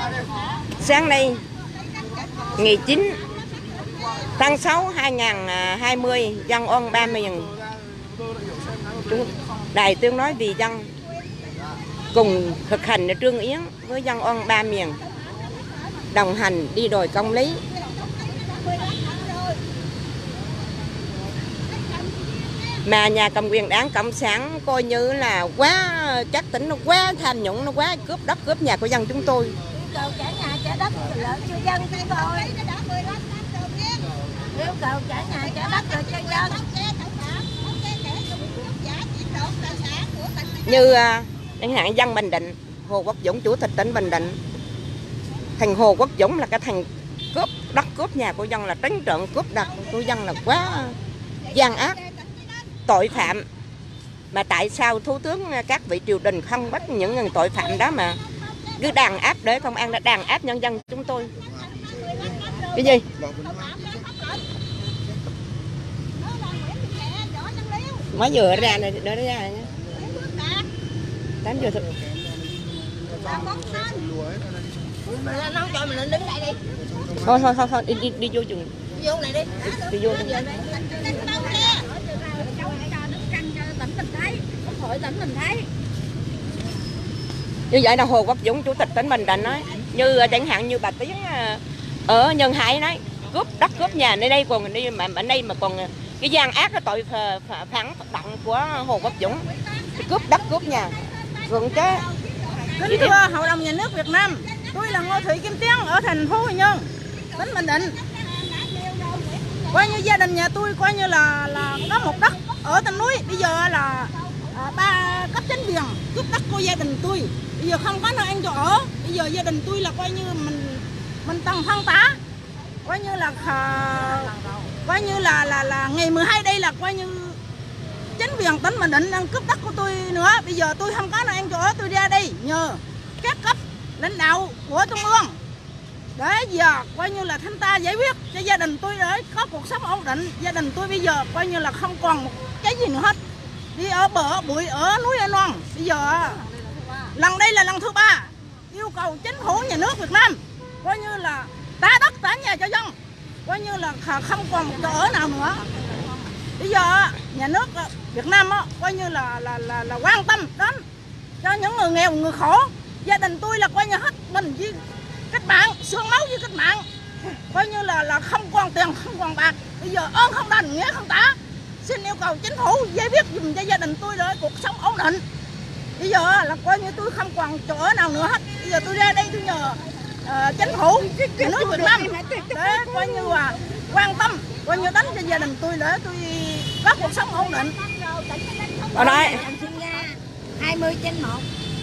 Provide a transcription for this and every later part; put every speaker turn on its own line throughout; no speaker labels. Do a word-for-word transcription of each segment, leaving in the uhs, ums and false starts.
Sáng nay ngày chín tháng sáu hai nghìn không trăm hai mươi, dân oan ba miền Đài Tiếng nói vì dân cùng thực hành trương yến với dân oan ba miền, đồng hành đi đòi công lý. Mà nhà cầm quyền Đảng Cộng sản coi như là quá, chắc tính nó quá tham nhũng, nó quá cướp đất cướp nhà của dân chúng tôi.
Cầu trả nhà trả đất lợi cho dân chúng tôi. Yêu cầu trả nhà trả đất rồi cho dân.
Như chẳng hạn dân Bình Định, Hồ Quốc Dũng, chủ tịch tỉnh Bình Định, thằng Hồ Quốc Dũng là cái thằng cướp đất cướp nhà của dân, là trắng trợn cướp đất của dân, là quá gian ác, tội phạm. Mà tại sao Thủ tướng các vị triều đình không bắt những người tội phạm đó mà cứ đàn áp, để công an đã đàn áp nhân dân chúng tôi? Cái gì? Mới vừa ra này, nữa ra nhé. tám giờ thôi.
Nó cho mình lên đứng đây đi.
Thôi thôi thôi, thôi. Đi, đi, đi vô chừng.
Đi vô này đi.
Đi, đi vô đi.
Tỉnh mình thấy, Quốc hội tỉnh mình thấy.
Như vậy là Hồ Quốc Dũng, chủ tịch tỉnh Bình Định nói, như chẳng hạn như bà Tiến ở Nhân Hải nói cướp đất cướp nhà, nơi đây còn đi mà ở đây mà còn cái gian ác, cái tội phản động của Hồ Quốc Dũng, cướp đất cướp nhà, cưỡng chế.
Kính thưa Hội đồng Nhà nước Việt Nam, tôi là Ngô Thị Kim Tiến ở thành phố Quy Nhơn, tỉnh Bình Định. Coi như gia đình nhà tôi coi như là là có một đất ở trên núi, bây giờ là à, ba cấp chính quyền cướp đất của gia đình tôi, bây giờ không có nơi ăn chỗ ở. Bây giờ gia đình tôi là coi như mình mình tầng phân tán, coi như là coi như là là là ngày mười hai đây là coi như chính quyền tỉnh Bình Định đang cướp đất của tôi nữa. Bây giờ tôi không có nơi ăn chỗ ở, tôi ra đây nhờ các cấp lãnh đạo của trung ương để giờ coi như là thanh tra giải quyết cho gia đình tôi để có cuộc sống ổn định. Gia đình tôi bây giờ coi như là không còn một cái gì nữa hết, đi ở bờ ở bụi ở núi ở non. Bây giờ lần đây là lần thứ ba yêu cầu chính phủ nhà nước Việt Nam coi như là trả đất trả nhà cho dân, coi như là không còn một chỗ ở nào nữa. Bây giờ nhà nước Việt Nam coi như là là là, là quan tâm đến cho những người nghèo, người khổ. Gia đình tôi là coi như hết mình với cách mạng, xương máu với cách mạng, coi như là là không còn tiền, không còn bạc. Bây giờ ơn không đền, nghĩa không trả. Xin yêu cầu chính phủ giải quyết dùm cho gia đình tôi để cuộc sống ổn định. Bây giờ là coi như tôi không còn chỗ ở nào nữa hết. Bây giờ tôi ra đây tôi nhờ uh, chính phủ nhà nước Việt Nam để coi như là quan tâm, coi như đánh cho gia đình tôi để tôi có cuộc sống ổn định.
Ở đây
hai mươi trên một.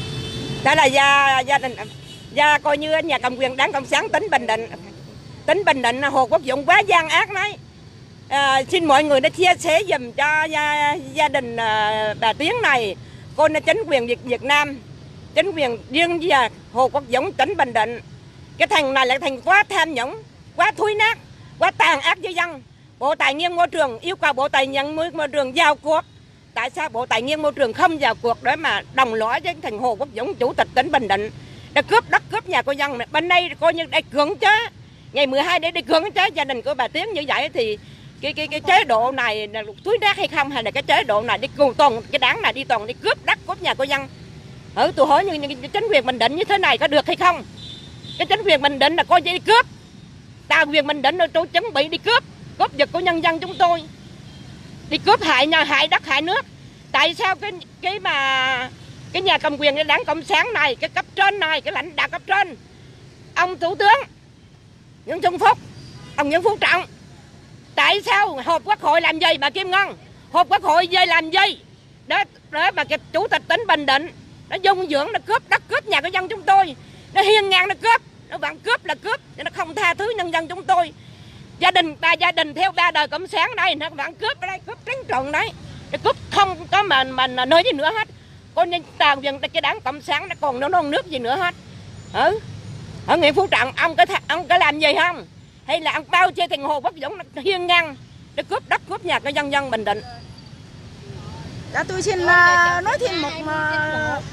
Đó là gia gia đình gia coi như nhà cầm quyền Đảng Cộng sản tỉnh Bình Định. Tỉnh Bình Định Hồ Quốc Dũng quá gian ác đấy. À, xin mọi người đã chia sẻ dùm cho gia, gia đình à, bà Tiến này. Cô là chính quyền Việt, Việt Nam, chính quyền riêng về Hồ Quốc Dũng tỉnh Bình Định. Cái thằng này là thằng quá tham nhũng, quá thúi nát, quá tàn ác với dân. Bộ Tài nguyên Môi trường yêu cầu Bộ Tài nguyên Môi trường vào cuộc. Tại sao Bộ Tài nguyên Môi trường không vào cuộc để mà đồng lõi với thằng Hồ Quốc Dũng, chủ tịch tỉnh Bình Định, để cướp đất cướp nhà của dân? Bên đây coi như đây cưỡng chế, ngày mười hai để đi cưỡng chế gia đình của bà Tiến như vậy thì cái cái cái chế độ này là túi rác hay không, hay là cái chế độ này đi cùng toàn cái đảng này đi toàn đi cướp đất cướp nhà của dân? Ừ, tôi hỏi như, như chính quyền Bình Định như thế này có được hay không? Cái chính quyền Bình Định là coi như đi cướp, ta quyền Bình Định tôi chuẩn bị đi cướp cướp giật của nhân dân chúng tôi, đi cướp hại nhà, hại đất, hại nước. Tại sao cái cái mà cái nhà cầm quyền cái Đảng Cộng sản này, cái cấp trên này, cái lãnh đạo cấp trên, ông Thủ tướng Nguyễn Xuân Phúc, ông Nguyễn Phú Trọng, tại sao họp Quốc hội làm gì bà Kim Ngân? Họp Quốc hội về làm gì? Đó, đó mà cái chủ tịch tỉnh Bình Định nó dung dưỡng, nó cướp đất cướp nhà của dân chúng tôi, nó hiên ngang nó cướp, nó vẫn cướp là cướp, nó không tha thứ nhân dân chúng tôi. Gia đình ba gia đình theo ba đời cộng sản đây nó vẫn cướp ở đây, cướp trắng trộn đấy, nó cướp không có mà mà nơi gì nữa hết. Coi như tàu dân cái Đảng Cộng sản nó còn nó non nước gì nữa hết. Ừ, ở Nguyễn Phú Trọng ông có ông có làm gì không? Hay là ông bao che thằng Hồ Quốc Dũng nó hiên ngang để cướp đất cướp nhà của dân dân Bình Định?
Dạ, tôi xin uh, nói thêm một uh,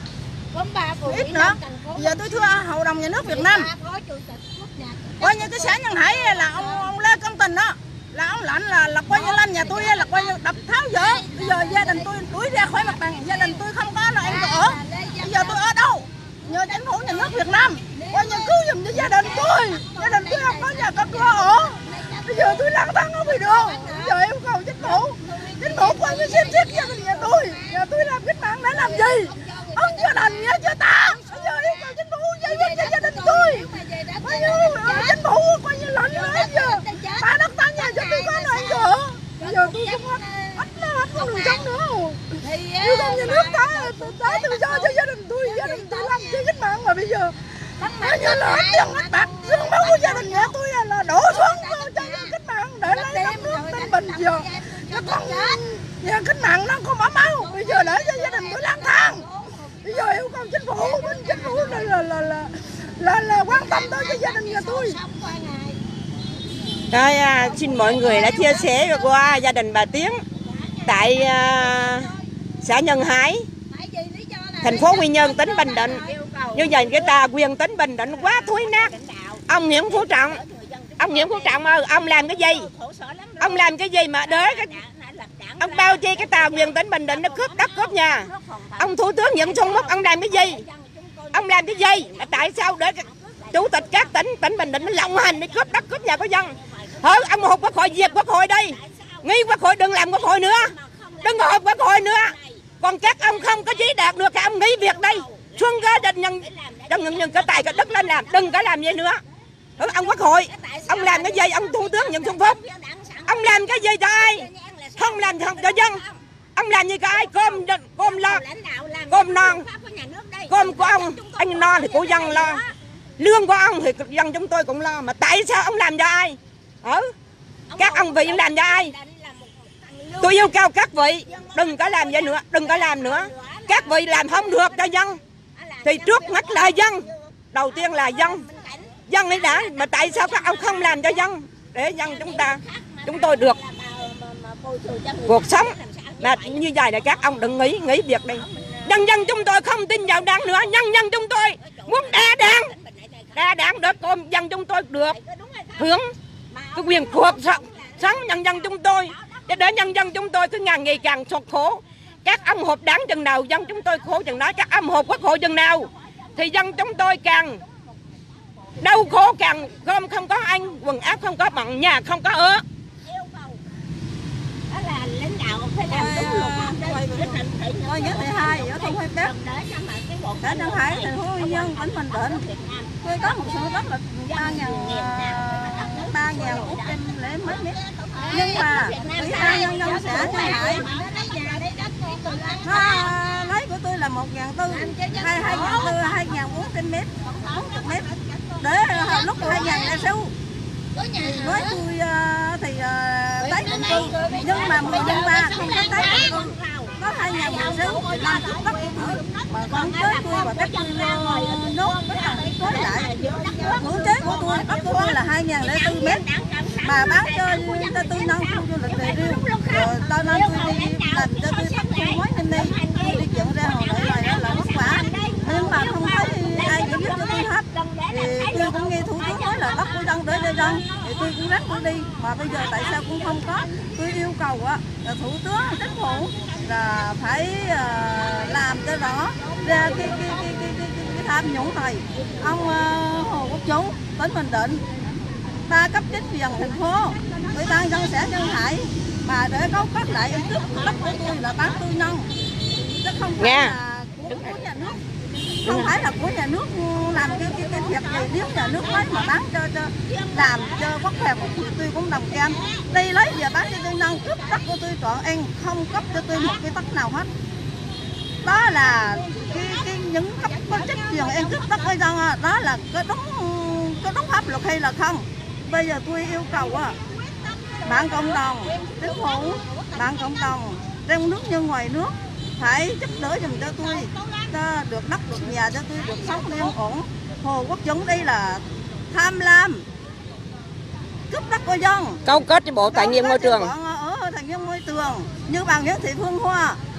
ít nữa. Giờ tôi thưa Hội đồng Nhà nước Việt Nam, coi như cái xã Nhân Hải là ông ông Lê Công Tình đó, là ông lệnh là là coi như lên nhà tôi là coi như đập tháo dỡ. Bây giờ gia đình tôi đuổi ra khỏi mặt bằng, gia đình tôi không có nơi ăn ở. Bây giờ tôi ở đâu? Nhờ chính phủ nhà nước Việt Nam coi như cứu giùm cho gia đình tôi. Gia đình tôi không có nhà có cửa ở. Bây giờ tôi lang thang ở ngoài đường. Bây giờ yêu cầu chính phủ, chính phủ coi như xem xét gia đình nhà tôi. Nhà tôi làm cách mạng để làm gì? Ông chưa đành nghĩa chưa ta. Bây giờ yêu cầu chính phủ giải quyết cho gia đình tôi. Coi như chính phủ coi như lệnh nữa giờ. Ta đất ta nhà cho tôi có nơi ở. Bây giờ tôi không hết, hết hết con đường sống nữa. Yêu cầu nhà nước ta ta tự do cho gia đình tôi. Gia đình tôi làm chi cách mạng mà bây giờ coi như là hết tiền hết bạc, xương máu của gia đình nhà tôi là đổ xuống cho cách mạng để lấy đất nước Tân Bình giờ. Cho con nhà cách mạng nó có mở máu, bây giờ để cho gia đình tôi lang thang. Bây giờ yêu cầu chính phủ, bên chính phủ là là là là, là, là quan tâm tới cho gia đình nhà tôi.
Rồi, à, xin mọi người đã chia sẻ qua gia đình bà Tiến tại à, xã Nhân Hải, thành phố Quy Nhơn, tỉnh Bình Định. Như vậy cái tà quyền tỉnh Bình Định quá thối nát. Ông Nguyễn Phú Trọng, ông Nguyễn Phú Trọng ơi, ông làm cái gì? Ông làm cái gì mà để cái ông bao chi cái tà quyền tỉnh Bình Định nó cướp đất cướp nhà? Ông Thủ tướng Nguyễn Xuân Phúc ông làm cái gì? Ông làm cái gì? Là tại sao để chủ tịch các tỉnh tỉnh Bình Định nó lộng hành đi cướp đất cướp nhà của dân? Hỡi ông họp quốc hội, dẹp quốc hội đi, nghĩ quốc hội đừng làm quốc hội nữa, đừng họp quốc hội nữa. Còn các ông không có chí đạt được thì ông nghỉ việc đây, xuống cái định nhân đừng nhân, nhân cái tài cái đất lên làm, đừng có làm vậy nữa. Hỡi ông quốc hội, ông làm cái gì? Ông Thủ tướng Nguyễn Xuân Phúc ông làm cái gì cho ai? Không làm cho dân. Ông làm gì cho ai? Cơm cơm lo, cơm non, cơm của ông anh no thì của dân lo, lương của ông thì dân chúng tôi cũng lo. Mà tại sao ông làm cho ai? Ừ, các ông vị làm cho ai? Tôi yêu cầu các vị đừng có làm vậy nữa, đừng có làm nữa. Các vị làm không được cho dân thì trước mắt là dân, đầu tiên là dân, dân ấy đã. Mà tại sao các ông không làm cho dân để dân chúng ta chúng tôi được cuộc sống mà như vậy? Là các ông đừng nghĩ nghĩ việc đi. Nhân dân chúng tôi không tin vào đảng nữa, nhân dân chúng tôi muốn đa đảng, đa đảng để con dân chúng tôi được hưởng cái quyền cuộc sống sống nhân dân chúng tôi, để để nhân dân chúng tôi cứ ngày ngày càng sụt khổ. Các ông họp đảng chừng nào dân chúng tôi khổ chừng đó, các ông họp quốc hội chừng nào thì dân chúng tôi càng đau khổ, càng cơm không có ăn, quần áo không có bằng, nhà không có ở.
Đó là lãnh đạo phải làm đúng luật.
Coi nhớ thứ hai ở thôn Hai Bếp, xã Nhân Hải, thành phố Quy Nhơn, tỉnh Bình Định. Tôi có một số đất là ba ngàn ba ngàn út em lễ mấy mét. Nhưng mà ủy ban nhân dân xã Nhân Hải nó lấy của tôi là một ngàn tư, hai hai ngàn tư, hai ngàn bốn trăm mét, bốn chục mét. Để lúc hai ngàn lẻ sáu với tôi thì tái định cư, nhưng mà mười nhân ba không có tái định cư, có hai ngàn mười sáu thì làm chút đất của tôi mà con chế tôi và các tôi nốt với còn tối lại cưỡng chế của tôi, đất của tôi là hai ngàn lẻ tư mét mà bán cho cho tôi nông khu du lịch đề riêu, rồi tao nên tôi đi làm cho tôi thấp tôi mới năm nay tôi đi chuyện ra hồ lại lại đó là vất vả, nhưng mà không thấy ai giải quyết cho tôi hết. Thì tôi cũng nghe thủ tướng nói là đất của dân để để dân, thì tôi cũng ráng tôi đi, mà bây giờ tại sao cũng không có. Tôi yêu cầu á là thủ tướng chính phủ là phải uh, làm cho rõ ra cái cái cái cái cái, cái, cái tham nhũng này. Ông uh, Hồ Quốc Dũng tỉnh Bình Định, ta cấp chính quyền thành phố, ủy ban dân xã Nhân Hải mà để cấu kết lại ý thức đất của tôi là bán tư nhân, chứ không phải
Nghe.
là của, của nhà nước, không phải là của nhà nước làm cái cái, cái việc này. Nếu nhà nước lấy mà bán cho cho làm cho quốc hèo thì tôi cũng đồng cam. Đi lấy giờ bán cho tư nhân, cướp đất của tôi trọn ăn, không cấp cho tôi một cái đất nào hết. Đó là cái, cái những cấp có trách quyền ăn cướp đất của dân, đó là có đúng có đúng pháp luật hay là không? Bây giờ tôi yêu cầu à, bạn cộng đồng, chính phủ, bạn cộng đồng trong nước như ngoài nước phải giúp đỡ giùm cho tôi, cho được đất được nhà, cho tôi được sống yên ổn. Hồ Quốc Dũng đây là tham lam cướp đất của dân,
câu kết với bộ tài nguyên môi trường,
ở tài nguyên môi trường như bà Nguyễn Thị Phương Hoa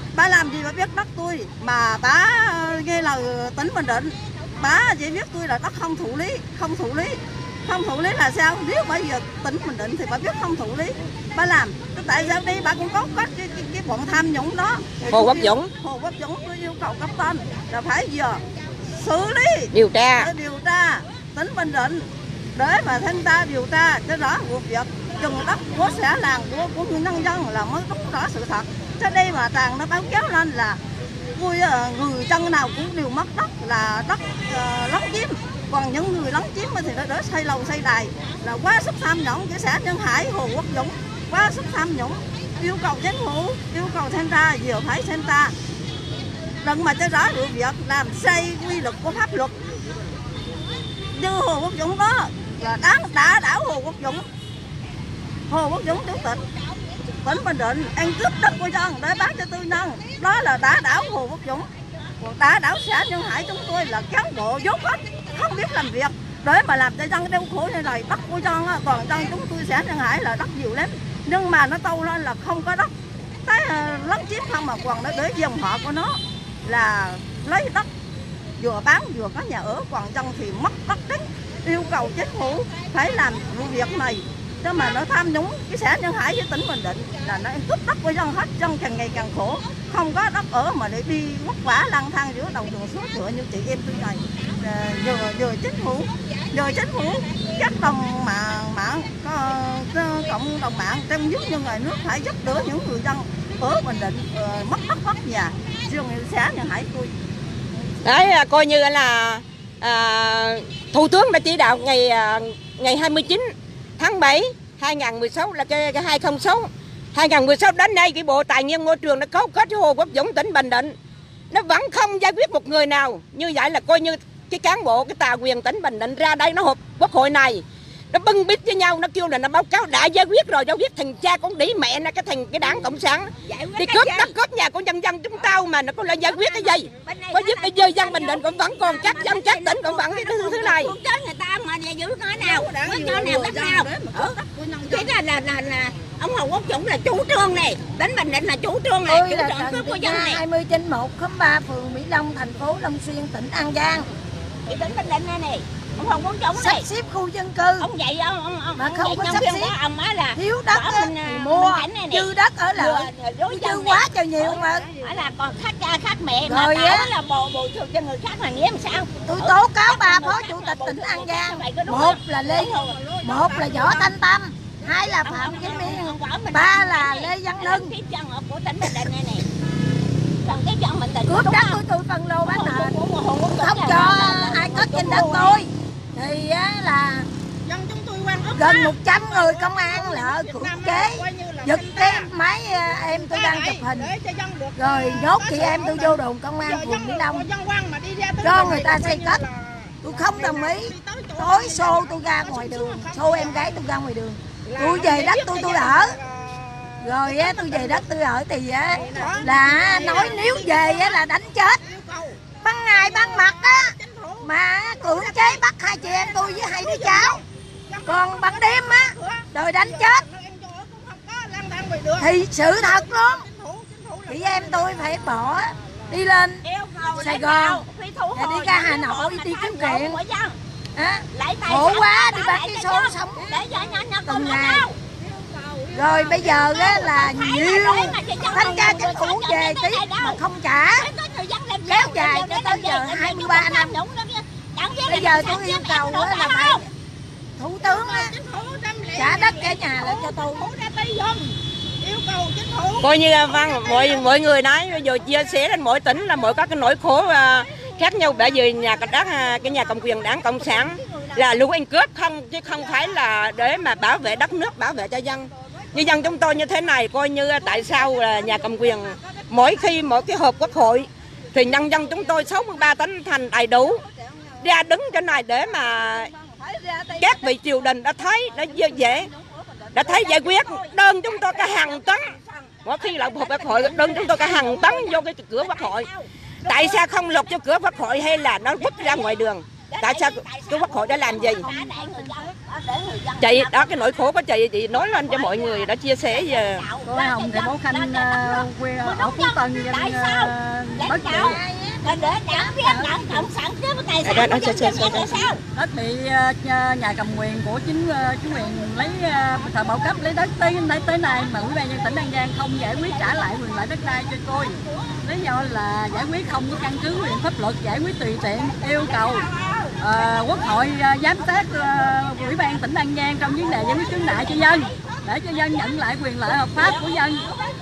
bà làm gì bà biết đất tôi mà bà nghe là tỉnh Bình Định, bà chỉ biết tôi là đất không thụ lý, không thụ lý, không thụ lý là sao? Nếu bây giờ tỉnh Bình Định thì bà biết không thụ lý, bà làm. Tại sao đi bà cũng có có cái, cái, cái bọn tham nhũng đó.
Hồ Quốc Dũng.
Hồ Quốc Dũng tôi yêu cầu cấp trên là phải giờ xử lý,
điều tra,
để điều tra tỉnh Bình Định để mà thanh tra điều tra cho rõ vụ việc. Chừng đất của xã làng của của người nhân dân là mới đúng rõ sự thật. Chứ đây mà tràn nó báo cáo lên là vui người dân nào cũng đều mất đất là đất uh, lấn chiếm, còn những người lấn chiếm thì nó đỡ xây lầu xây đài là quá sức tham nhũng. Cái xã Nhân Hải, Hồ Quốc Dũng quá sức tham nhũng, yêu cầu chính phủ yêu cầu thanh tra vừa phải thanh tra đừng mà cho rõ vụ việc, làm sai quy luật của pháp luật. Như Hồ Quốc Dũng đó là đáng đã đảo Hồ Quốc Dũng, Hồ Quốc Dũng chủ tịch tỉnh Bình Định ăn cướp đất của dân để bán cho tư nhân, đó là đã đảo Hồ Quốc Dũng. Còn đã đảo xã Nhân Hải chúng tôi là cán bộ dốt hết, không biết làm việc để mà làm cho dân đau khổ như này. Đất của dân á, còn dân chúng tôi xã Nhân Hải là đất nhiều lắm, nhưng mà nó tâu lên là không có đất, cái lấn chiếm không mà còn nó để dòng họ của nó là lấy đất vừa bán vừa có nhà ở, còn dân thì mất đất đấy. Yêu cầu chính phủ phải làm vụ việc này, chứ mà nó tham nhũng cái xã Nhân Hải với tỉnh Bình Định là nó cướp đất của dân hết, dân càng ngày càng khổ, không có đất ở mà để đi vất vả lang thang giữa đầu đường suối tựa như chị em tôi này. Nhờ nhờ chính phủ, nhờ chính phủ các đồng mạng mạng có, có cộng đồng mạng trong giúp như người nước phải giúp đỡ những người dân ở Bình Định uh, mất đất mất nhà, riêng xã Nhân Hải tôi.
Đấy coi như là à, Thủ tướng đã chỉ đạo ngày ngày hai mươi chín tháng bảy hai nghìn không trăm mười sáu là cái, cái hai không sáu hai nghìn không trăm mười sáu đến nay cái Bộ Tài nguyên Môi trường nó cấu kết với Hồ Quốc Dũng tỉnh Bình Định nó vẫn không giải quyết một người nào. Như vậy là coi như cái cán bộ cái tà quyền tỉnh Bình Định ra đây nó họp quốc hội này nó bưng bít với nhau, nó kêu là nó báo cáo đã giải quyết rồi, giải quyết thằng cha con đĩ mẹ nó cái thằng cái đảng cộng sản thì cướp đất cướp nhà của nhân dân chúng tao mà nó có lại giải quyết cái gì? Có giúp bây giờ dân Bình Định cũng vẫn còn chắc dân chắc tỉnh cũng vẫn cái thứ, thứ này.
Người ta mà giữ nói nào, nói cho nào bắt nào. Thế là là là là ông Hồ Quốc Dũng là chủ trương này, tỉnh Bình Định là chủ trương này, chủ trương cướp của dân này.
hai mươi trên một khóm ba phường Mỹ Long, thành phố Long Xuyên, tỉnh An Giang.
Cái tỉnh Bình Định này này. Ông Hồ Quốc Dũng
sắp
này
xếp khu dân cư,
ông vậy ông ông ông
mà
ông
không có sắp xếp,
ông á là
thiếu đất á,
mình,
thì mua dư đất ở lại, dư quá trời nhiều mà.
Ở là còn khác cha khác mẹ
rồi
mà á là bồi bồi thường cho người khác là nghĩa làm sao?
Tôi tố cáo ba phó chủ tịch tỉnh An Giang, một là Lê, một là Võ Thanh Tâm, hai là Phạm Kim Miên, ba là Lê Văn Lân.
Của tỉnh Bình Định này này. Còn cái dân Bình Định
cướp đất của tôi phân lô bán nền, không cho ai có trên đất tôi thì á là gần một trăm người công an là cưỡng chế giật cái máy em tôi đang chụp hình rồi nhốt chị em tôi vô đồn công an phường Mỹ Long cho người ta xây cất. Tôi không đồng ý, tối xô tôi ra ngoài đường, xô em gái tôi ra ngoài đường, tôi về đất tôi tôi ở. Rồi á, tôi về đất tôi ở thì á, là nói nếu về á, là đánh chết ban ngày ban mặt á, mà cưỡng chế bắt hai chị em tôi với hai đứa cháu, còn ban đêm á rồi đánh chết thì sự thật luôn. Chị em tôi phải bỏ đi lên Sài Gòn để đi ra Hà Nội đi kiếm chuyện à, khổ quá đi bán cái số sống từng ngày. Rồi bây giờ á, là nhiều thanh tra chính phủ về tí mà không trả, kéo dài cho tới giờ hai mươi ba năm. Bây giờ tôi yêu cầu á, là phải thủ tướng á, trả đất cả nhà lại cho tôi.
Coi như vâng, mọi mọi người nói bây giờ chia sẻ lên mỗi tỉnh là mỗi có cái nỗi khổ khác nhau. Bởi vì nhà cái đất cái nhà cầm quyền đảng cộng sản là lưu anh cướp không, chứ không phải là để mà bảo vệ đất nước, bảo vệ cho dân. Như dân chúng tôi như thế này, coi như tại sao là nhà cầm quyền mỗi khi mỗi cái họp quốc hội thì nhân dân chúng tôi sáu mươi ba tấn thành đầy đủ ra đứng trên này để mà các vị triều đình đã thấy đã dễ đã thấy giải quyết đơn chúng tôi cả hàng tấn. Mỗi khi là họp quốc hội đơn chúng tôi cả hàng tấn vô cái cửa quốc hội. Tại sao không lục cho cửa quốc hội hay là nó vứt ra ngoài đường? Tại sao cái quốc hội đã làm gì? Chị đó, cái nỗi khổ của chị chị nói lên cho mọi người đã chia sẻ giờ.
Cô Hồng thì bố Khanh uh, ở Phú Tân dân uh, bất trị.
Để đảng biết đảng cộng sản trước cái này sao?
Đất bị uh, nhà cầm quyền của chính uh, chính quyền lấy uh, thời bao cấp lấy đất tới tới tới nay mà ủy ban nhân tỉnh An Giang không giải quyết trả lại quyền lợi đất đai cho tôi. Lý do là giải quyết không có căn cứ quyền pháp luật, giải quyết tùy tiện, yêu cầu uh, quốc hội uh, giám sát uh, ủy ban tỉnh An Giang trong vấn đề giải quyết khiếu nại cho dân để cho dân nhận lại quyền lợi hợp pháp của dân.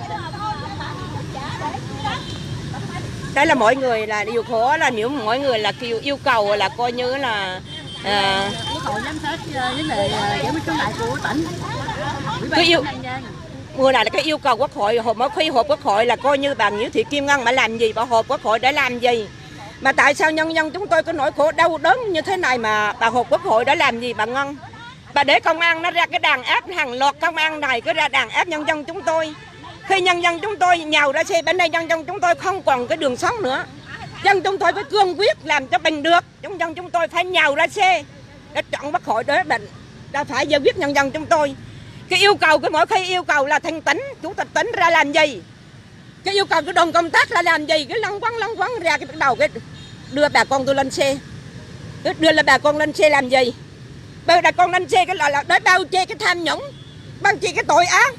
Đây là mọi người là điều khổ là nếu mọi người là kêu yêu cầu là coi như là à,
quốc hội giám sát vấn đề giải quyết khiếu nại của tỉnh.
cái yêu mưa này là cái yêu cầu quốc hội họp mỗi khi họp quốc hội là coi như bà Nguyễn Thị Kim Ngân mà làm gì, bà họp quốc hội để làm gì, mà tại sao nhân dân chúng tôi có nỗi khổ đau đớn như thế này mà bà họp quốc hội đã làm gì bà Ngân? Bà để công an nó ra cái đàn áp hàng loạt công an này cứ ra đàn áp nhân dân chúng tôi. Khi nhân dân chúng tôi nhào ra xe bên đây, nhân dân chúng tôi không còn cái đường sống nữa. Dân chúng tôi phải cương quyết làm cho bình được. Nhân dân chúng tôi phải nhào ra xe để chọn quốc hội để định, đã phải giải quyết nhân dân chúng tôi. Cái yêu cầu cái mỗi khi yêu cầu là thành tỉnh, chủ tịch tỉnh ra làm gì? Cái yêu cầu cái đoàn công tác là làm gì? Cái lăng quăng lăng quăng ra cái bắt đầu cái đưa bà con tôi lên xe. Cái đưa là bà con lên xe làm gì? Bây bà con lên xe cái là, là để bao che cái tham nhũng, bao che cái tội ác.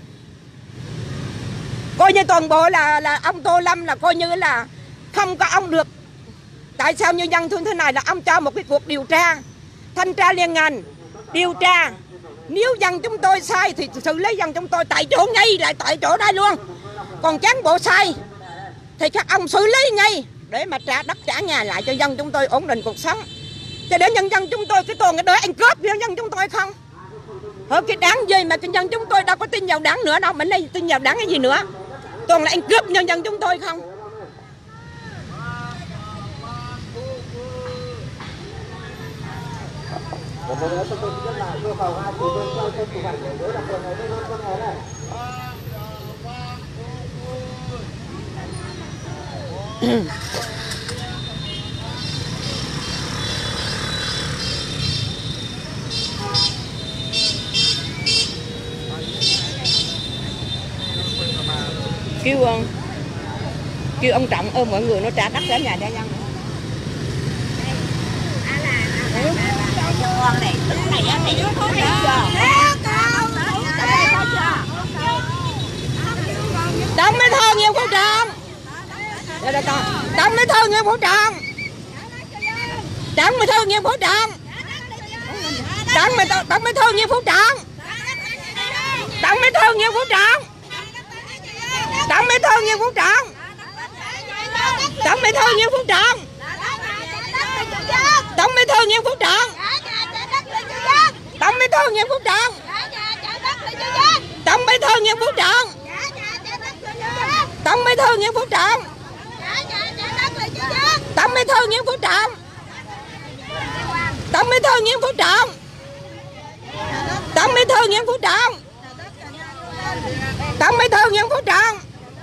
Coi như toàn bộ là là ông Tô Lâm là coi như là không có ông được. Tại sao như dân thương thế này là ông cho một cái cuộc điều tra, thanh tra liên ngành, điều tra. Nếu dân chúng tôi sai thì xử lý dân chúng tôi tại chỗ ngay, lại tại chỗ đây luôn. Còn cán bộ sai thì các ông xử lý ngay để mà trả đất trả nhà lại cho dân chúng tôi ổn định cuộc sống. Cho để nhân dân chúng tôi cái toàn cái đợi anh cướp nhân dân chúng tôi không? Ở cái đáng gì mà nhân dân chúng tôi đâu có tin vào đảng nữa đâu, mình đây tin vào đảng cái gì nữa? Toàn là anh cướp nhân dân chúng tôi không? Kêu ông kêu ông Trọng ôm mọi người nó trả đất trả nhà cho dân. Tổng Bí thư Nguyễn Phú Trọng. Đây đây con. Tổng Bí thư Nguyễn Phú Trọng. Tổng Bí thư Nguyễn Phú Trọng. Tổng Bí thư Tổng Bí thư Nguyễn Phú Trọng. Tổng Bí thư Nguyễn Phú Trọng. Tổng Bí thư Nguyễn Phú Trọng. Tổng Bí thư Nguyễn Phú Trọng. Tổng Bí thư Nguyễn Phú Trọng. Tổng Bí thư Nguyễn Phú Trọng. Tổng Bí thư Nguyễn Phú Trọng. Tổng Bí thư Nguyễn Phú Trọng. Tổng Bí thư Nguyễn Phú Trọng. Tổng Bí thư Nguyễn Phú Trọng. Tổng Bí thư Nguyễn Phú Trọng. Tổng Bí thư Nguyễn Phú Trọng.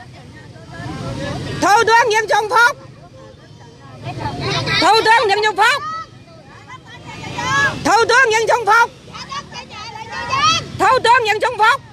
Thủ tướng Nguyễn Xuân Phúc. Thủ tướng Nguyễn Xuân Phúc. Thủ tướng Nguyễn Xuân Phúc. Thủ tướng Nguyễn Xuân Phúc.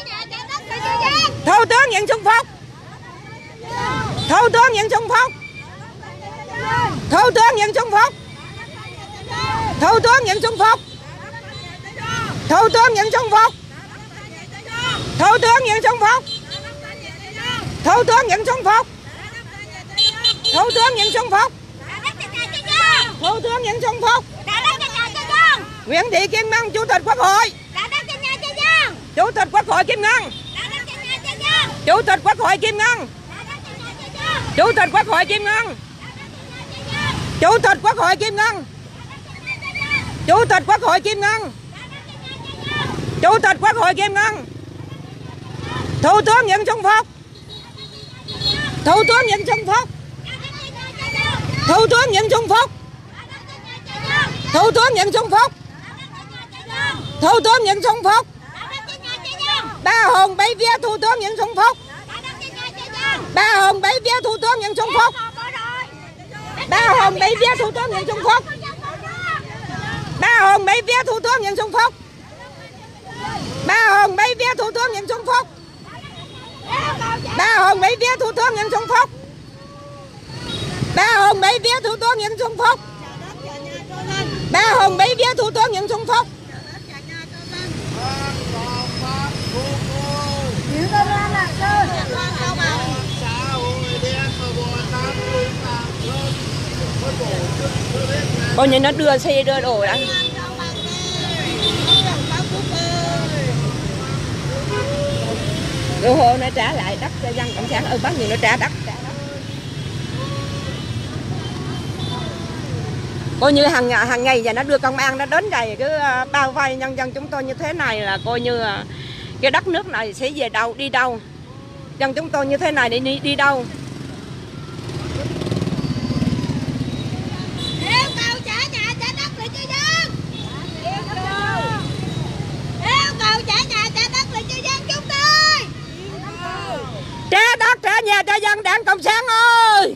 Thủ tướng Nguyễn Xuân Phúc. Thủ tướng Nguyễn Xuân Phúc. Thủ tướng Nguyễn Xuân Phúc. Thủ tướng Nguyễn Xuân Phúc. Thủ tướng Nguyễn Xuân Phúc. Thủ tướng Nguyễn Xuân Phúc. Thủ tướng Nguyễn Xuân Phúc. Thủ tướng Nguyễn Xuân Phúc. Thủ tướng Nguyễn Xuân Phúc. Nguyễn Thị Kim Ngân, Chủ tịch Quốc hội. Chủ tịch Quốc hội Kim Ngân. Chủ tịch Quốc hội Kim Ngân. Chủ tịch Quốc hội Kim Ngân. Chủ tịch Quốc hội Kim Ngân. Chủ tịch Quốc hội Kim Ngân. Chủ tịch Quốc hội Kim Ngân. Thủ tướng Nguyễn Xuân Phúc. Thủ tướng Nguyễn Xuân Phúc. Thủ tướng Nguyễn Xuân Phúc. Thủ tướng Nguyễn Xuân Phúc. Thủ tướng Nguyễn Xuân Phúc. Ba hồn bảy vía Thủ tướng Nguyễn Xuân Phúc. Ba hồn bảy vía Thủ tướng Nguyễn Xuân Phúc. Ba hồn bảy vía Thủ tướng Nguyễn Xuân Phúc. Hồng mấy vé Thủ tướng Nguyễn Xuân Phúc. Ba Hồng mấy vé Thủ tướng Nguyễn Xuân Phúc. Ba Hồng mấy vé Thủ tướng Nguyễn Xuân Phúc. Ba Hồng mấy vé Thủ tướng Nguyễn Xuân Phúc. Ba Hồng mấy vé Thủ tướng Nguyễn Xuân Phúc. Coi như nó đưa xe đưa đồ đã. Rồi hồ nó trả lại đất cho dân cộng sản. Ừ, bao nhiêu nó trả đất. Coi như hàng hàng ngày giờ nó đưa công an nó đến đây cứ bao vây nhân dân chúng tôi như thế này là coi như cái đất nước này sẽ về đâu đi đâu. Dân chúng tôi như thế này đi đi đâu.
Yêu cầu trả nhà trả đất lại cho dân. Yêu cầu trả nhà trả đất lại cho dân chúng tôi.
Trả đất trả nhà cho dân Đảng Cộng sản ơi.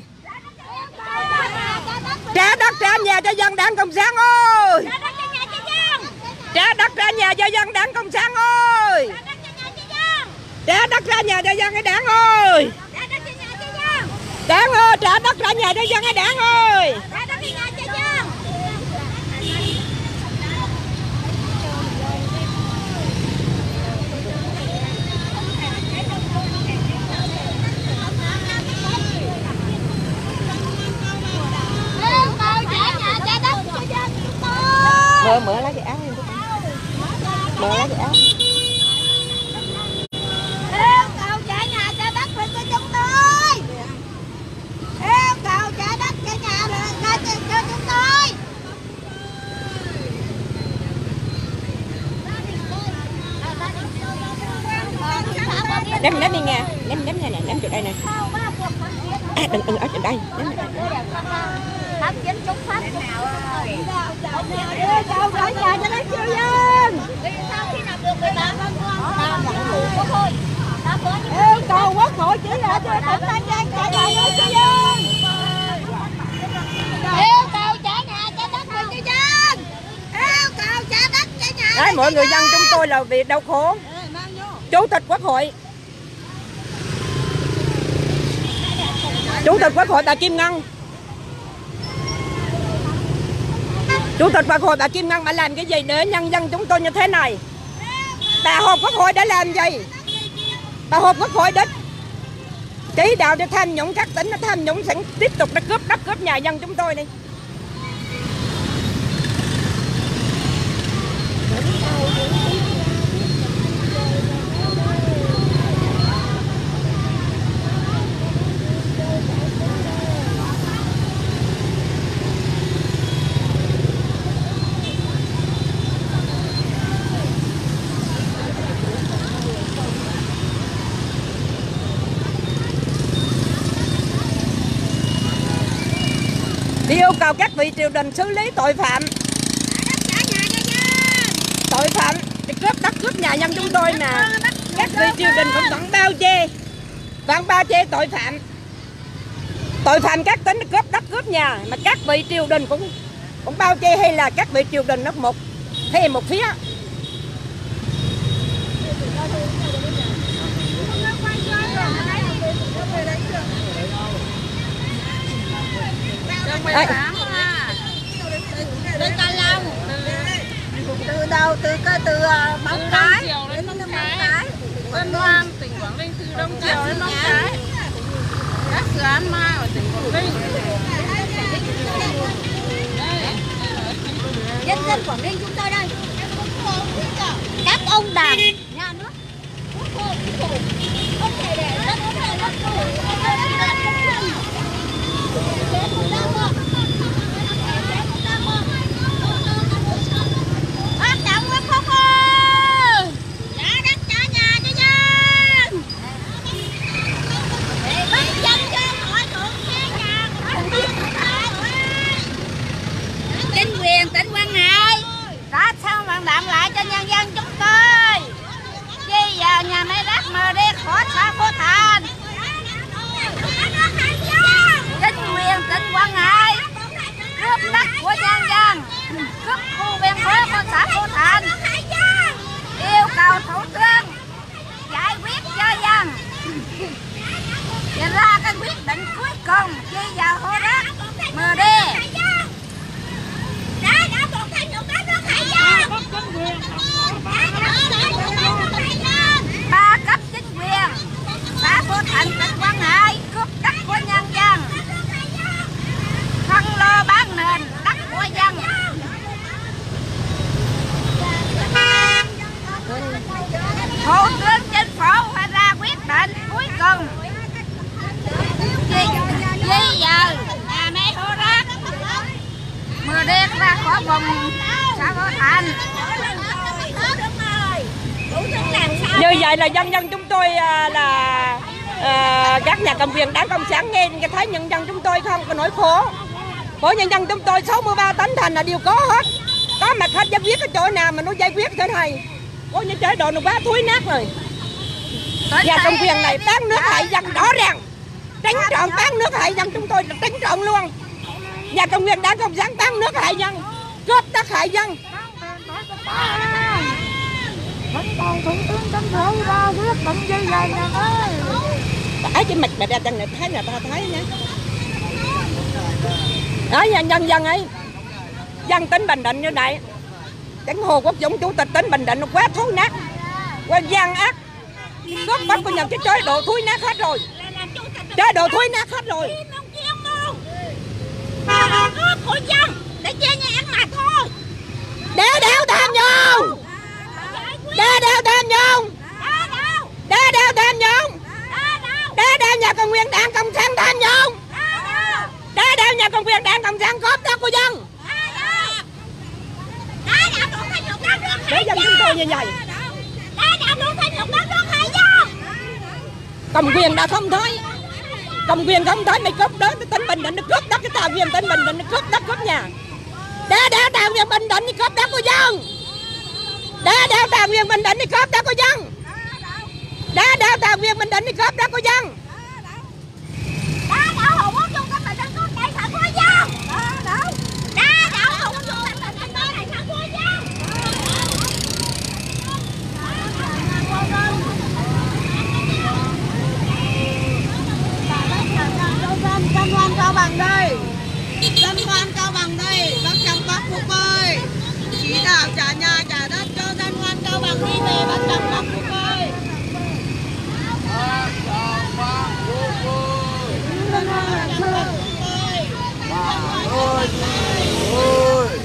Trả đất trả nhà cho dân Đảng Cộng sản ơi. Trả đất trả nhà cho dân Đảng Cộng sản ơi. Trả đất trả nhà cho dân cái Đảng ơi. Đảng ơi, trả đất trả nhà cho dân cái Đảng ơi. Mở mở lấy cái áo đi. Mở lấy cái áo.
Yêu cầu trả nhà trả đất lại cho chúng tôi. Yêu cầu trả đất trả nhà lại cho chúng tôi.
Ném ném đi nha, ném ném này nè, ném chỗ đây nè. À, đừng đừng ở chỗ đây.
Pháp chính chống pháp nào ơi. Đâu trả nhà cho đất cho dân. Sau khi nào được người ta không Quốc hội. Yêu cầu Quốc hội chỉ là cho tỉnh An Giang trả nhà cho dân. Yêu cầu trả nhà trả đất cho dân. Yêu cầu trả đất trả nhà.
Đấy, mọi người dân chúng tôi là bị đau khổ. Chủ tịch Quốc hội. Chủ tịch Quốc hội bà Kim Ngân. Chủ tịch Quốc hội bà Kim Ngân bà làm cái gì để nhân dân chúng tôi như thế này? Bà họp Quốc hội đã làm gì? Bà họp Quốc hội đến chỉ đạo để tham nhũng, các tỉnh nó tham nhũng sẽ tiếp tục nó cướp đất cướp nhà dân chúng tôi đi. Đi yêu cầu các vị triều đình xử lý tội phạm. Tội phạm thì cướp đất cướp nhà dân chúng tôi nè. Các vị triều đình cũng vẫn bao che, vẫn bao che tội phạm. Tội phạm các tỉnh cướp đất cướp nhà mà các vị triều đình cũng cũng bao che, hay là các vị triều đình nó một hay một phía. Đây.
Từ đâu từ cái từ Móng Cái
đến Móng Cái, Vân Đoan tỉnh Quảng Ninh, từ Đông Triều đến Móng Cái, các dự án ma ở tỉnh Quảng Ninh.
Nhân dân Quảng Ninh chúng tôi đây. Các ông đảng nhà nước Quốc hội chính phủ không thể để đất đất phát động Quốc Phúc ơi, trả đất trả nhà cho dân, bắt dân cho hỏi thượng xe nhà chính quyền tỉnh Quảng Ngãi đã sao vận động lại cho nhân dân chúng tôi di dời nhà máy rác mờ đi khỏi xã Phú Thành. Chính quyền tỉnh Quảng Ngãi cướp đất của nhân dân, cướp khu ven phố
của xã Phú Thành yêu cầu thủ tướng giải quyết cho dân và ra cái quyết định cuối cùng chi vào hô rác mờ đê. Ba cấp chính quyền xã Phú Thành tỉnh Quảng Ngãi cướp đất của nhân dân, phân lô bán nền đất của dân. Thủ tướng Chính phủ phải ra quyết định cuối cùng di di dời nhà máy hố rác mưa đen ra khỏi vùng xã Phú Thành.
Như vậy là dân dân chúng tôi là à, các nhà cầm quyền đảng Cộng sản nghe thấy nhân dân chúng tôi không có nỗi khổ. Của nhân dân chúng tôi sáu mươi ba tỉnh thành là đều có hết. Có mặt hết giải quyết cái chỗ nào mà nó giải quyết thế này. Có những chế độ nó quá thúi nát rồi. Nhà cầm quyền này bán nước hại dân rõ ràng. Tránh trọn bán nước hại dân chúng tôi là tránh trọn luôn. Nhà cầm quyền đảng Cộng sản bán nước hại dân, cướp đất hại dân.
Vẫn còn thủ tướng Chính phủ ra quyết định di dời nhà ơi.
Ở trên mặt này ra chân này thấy là ta thấy nha. Đó dân dân dân ấy. Dân tỉnh Bình Định như này. Chẳng Hồ Quốc Dũng chủ tịch tỉnh Bình Định nó quá thối nát, quá gian ác. Cướp bắt của nhau cái chế độ thối nát hết rồi. Chế độ thối nát hết rồi.
Cướp của dân để che nhà ăn mà thôi.
Để đeo tham nhũng. Để đeo tham nhũng. Để đeo tham nhũng. Để đeo nhà cầm quyền đảng Cộng sản tham nhũng. Để đeo nhà cầm quyền đảng Cộng sản cướp đất của dân. Để dân chúng tôi như vậy. Cầm quyền đã không thấy. Cầm quyền không thấy mày cướp đất tỉnh Bình Định, nó cướp đất cái Tàu Viên tỉnh Bình Định, nó cướp đất cướp nhà. Để đeo Tàu Viên Bình Định đi cướp đất của dân. Để đeo Tàu Viên Bình Định đi cướp đất của dân. Để đeo Tàu Viên Bình Định đi cướp đất của dân.
Dân ngoan Cao Bằng đây, dân ngoan Cao Bằng đây, bác Trầm Bác Phúc ơi, chỉ đạo trả nhà trả đất cho dân ngoan Cao Bằng đi về bác Trầm Bác Phúc ơi. Bác Trầm Bác Phúc ơi, dân ngoan Cao Bằng ơi, ơi, ơi.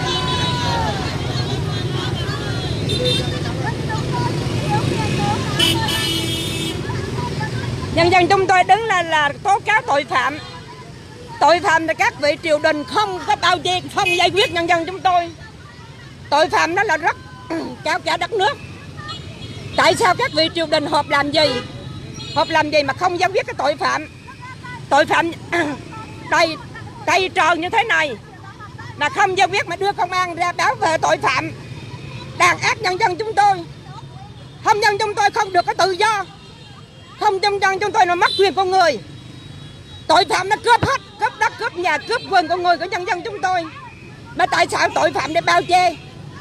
Nhân dân chúng tôi đứng là là tố cáo tội phạm. Tội phạm là các vị triều đình không có bao che, không giải quyết nhân dân chúng tôi. Tội phạm đó là rất cáo cả đất nước. Tại sao các vị triều đình họp làm gì? Họp làm gì mà không giải quyết cái tội phạm? Tội phạm đầy đầy tròn như thế này mà không giải quyết mà đưa công an ra bảo vệ tội phạm, đàn áp nhân dân chúng tôi. Không nhân chúng tôi không được cái tự do. Không trong dân chúng tôi nó mất quyền con người. Tội phạm nó cướp hết, cướp đất, cướp nhà, cướp quyền con người của nhân dân chúng tôi. Mà tại sao tội phạm để bao che?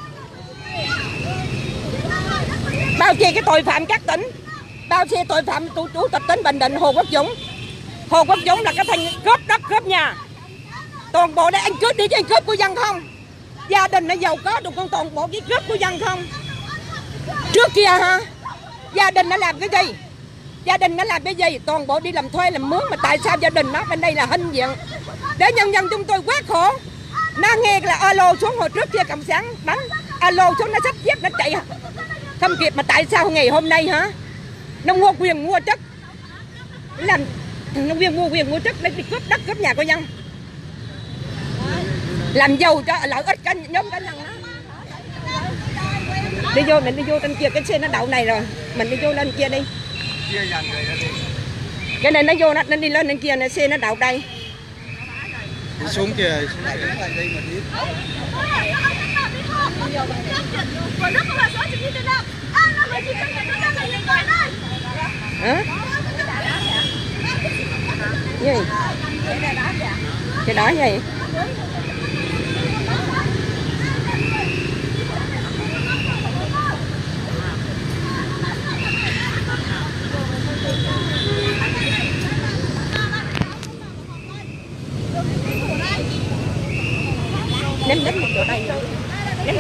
Bao che cái tội phạm các tỉnh. Bao che tội phạm chủ, chủ tịch tỉnh Bình Định Hồ Quốc Dũng. Hồ Quốc Dũng là cái thằng cướp đất, cướp nhà. Toàn bộ đây anh cướp đi chứ anh cướp của dân không? Gia đình nó giàu có được con toàn bộ cái cướp của dân không? Trước kia ha, gia đình nó làm cái gì? Gia đình nó làm cái gì? Toàn bộ đi làm thuê làm mướn. Mà tại sao gia đình nó bên đây là hinh diện? Để nhân dân chúng tôi quá khổ. Nó nghe là alo xuống hồi trước kia Cộng sản đánh alo xuống nó xách dép nó chạy không kịp. Mà tại sao ngày hôm nay hả? Nó mua quyền mua chất, làm nó quyền mua quyền mua chất để đi cướp đất cướp nhà của dân, làm giàu cho lợi ích cả nhóm cá nhân đó. Đi vô, mình đi vô trên kia, cái xe nó đậu này rồi, mình đi vô lên kia đi. Cái này nó vô, nó, nó đi lên lên kia, này xe nó đậu đây.
Đi xuống kìa, xuống lại đây mà đi.
Hả? Gì? Cái đó gì?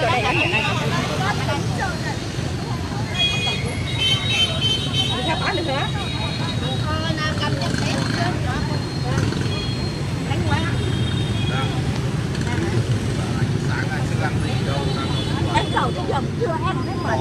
Em cầu cái giờ chưa ăn đấy mà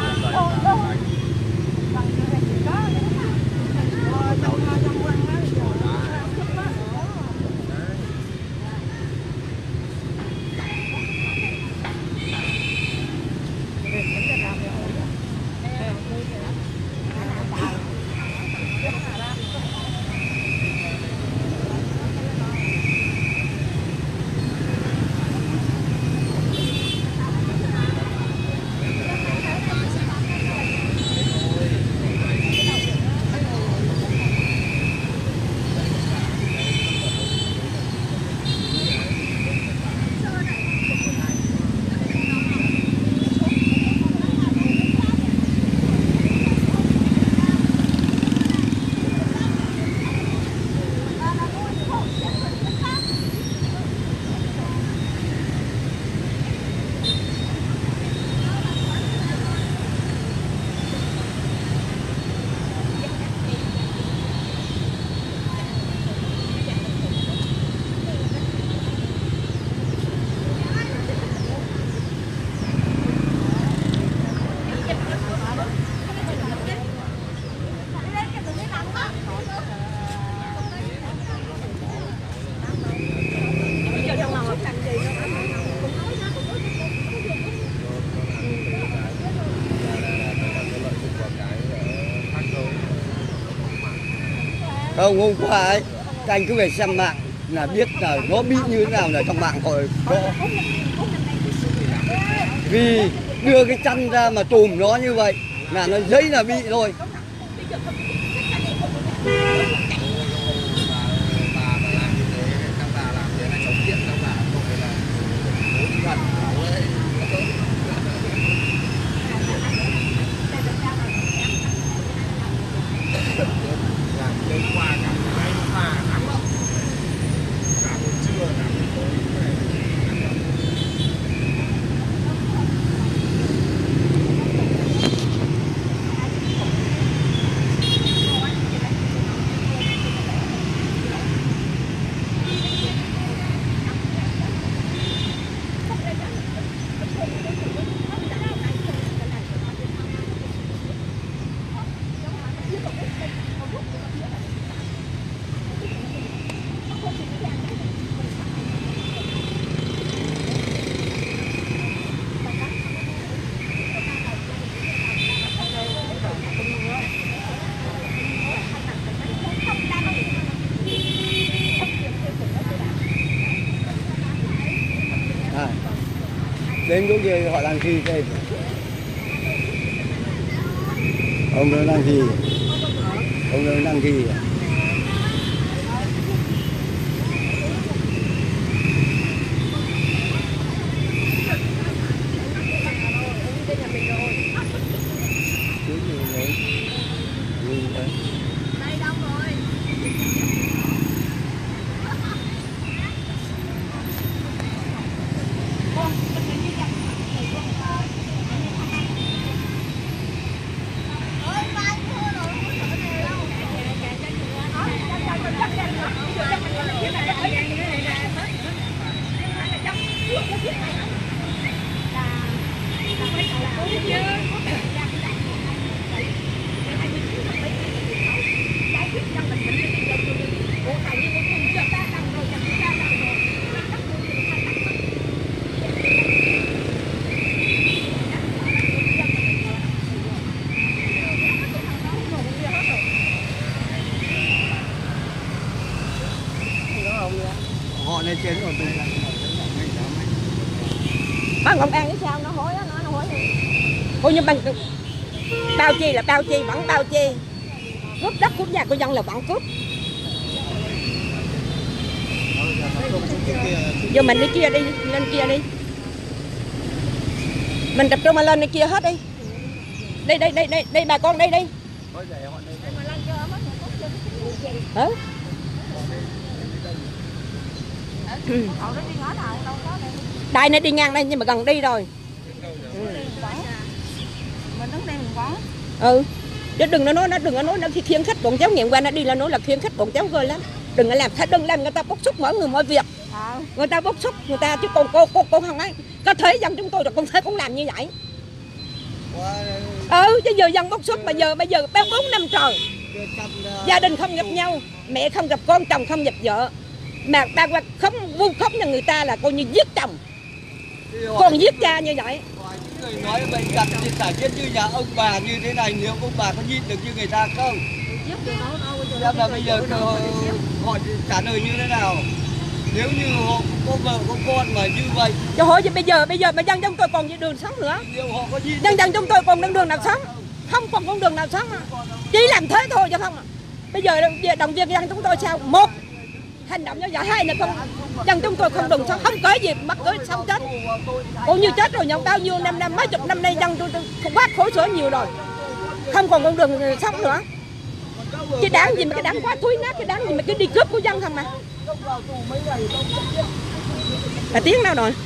Không, hôm qua ấy, các anh cứ về xem mạng là biết là nó bị như thế nào, là trong mạng họ có. Vì đưa cái chăn ra mà tùm nó như vậy là nó giấy là bị thôi. À, đến chỗ kia họ đang thi đây. Ông đó đang thi. Ông đó đang thi. Họ này trên rồi.
Bác công an cái sao nó hối á, nó nó hối. Coi như bằng bao chi là bao chi, vẫn bao chi. Cướp đất cướp nhà của dân là vẫn cướp. Giờ mình đi kia đi, lên kia đi. Mình tập trung mà lên đi kia hết đi. Đây đây đây đây, đây bà con đây đi. Hả? Ừ. Đây này đi ngang đây nhưng mà gần đi rồi.
Mình đứng đây mình vắng.
Ừ, chứ đừng nó nói nó đừng có nói nó khi khiến khách bọn cháu nghẹn qua nó đi là nói là khiến khách bọn cháu ghê lắm. Đừng có làm đừng làm người ta bức xúc mỗi người mọi việc.
À.
Người ta bức xúc người ta chứ còn cô cô cô không ấy. Có thể dân chúng tôi là con thấy cũng làm như vậy. Ừ, chứ giờ dân bức xúc mà giờ bây giờ ba bốn năm trời gia đình không gặp nhau, mẹ không gặp con, chồng không gặp vợ, mà ba qua không vu khống nhà người ta là coi như giết chồng, còn giết cha như vậy.
Người nói bệnh đặt thì giải quyết như nhà ông bà như thế này, nếu ông bà có nhịn được như người ta không? Xem là bây giờ họ trả lời như thế nào? Nếu như họ có vợ có con mà như vậy.
Cho hỏi bây giờ bây giờ mà dân chúng tôi còn gì đường sống nữa?
Họ có nhịn
dân dân chúng tôi còn đường đường nào sống? Không còn con đường nào sống à. Chỉ làm thế thôi chứ không à. Bây giờ động viên dân chúng tôi sao? Một, hành động như vậy. Hai là không dân chúng tôi không đường sống, không có gì mắc tới sống chết. Cũng như chết rồi, nhau bao nhiêu năm năm mấy chục năm nay dân tôi không quá khổ sở nhiều rồi, không còn con đường sống nữa. Cái đáng gì mà cái đáng quá thúi nát, cái đáng gì mà cứ đi cướp của dân không mà. Là tiếng nào rồi?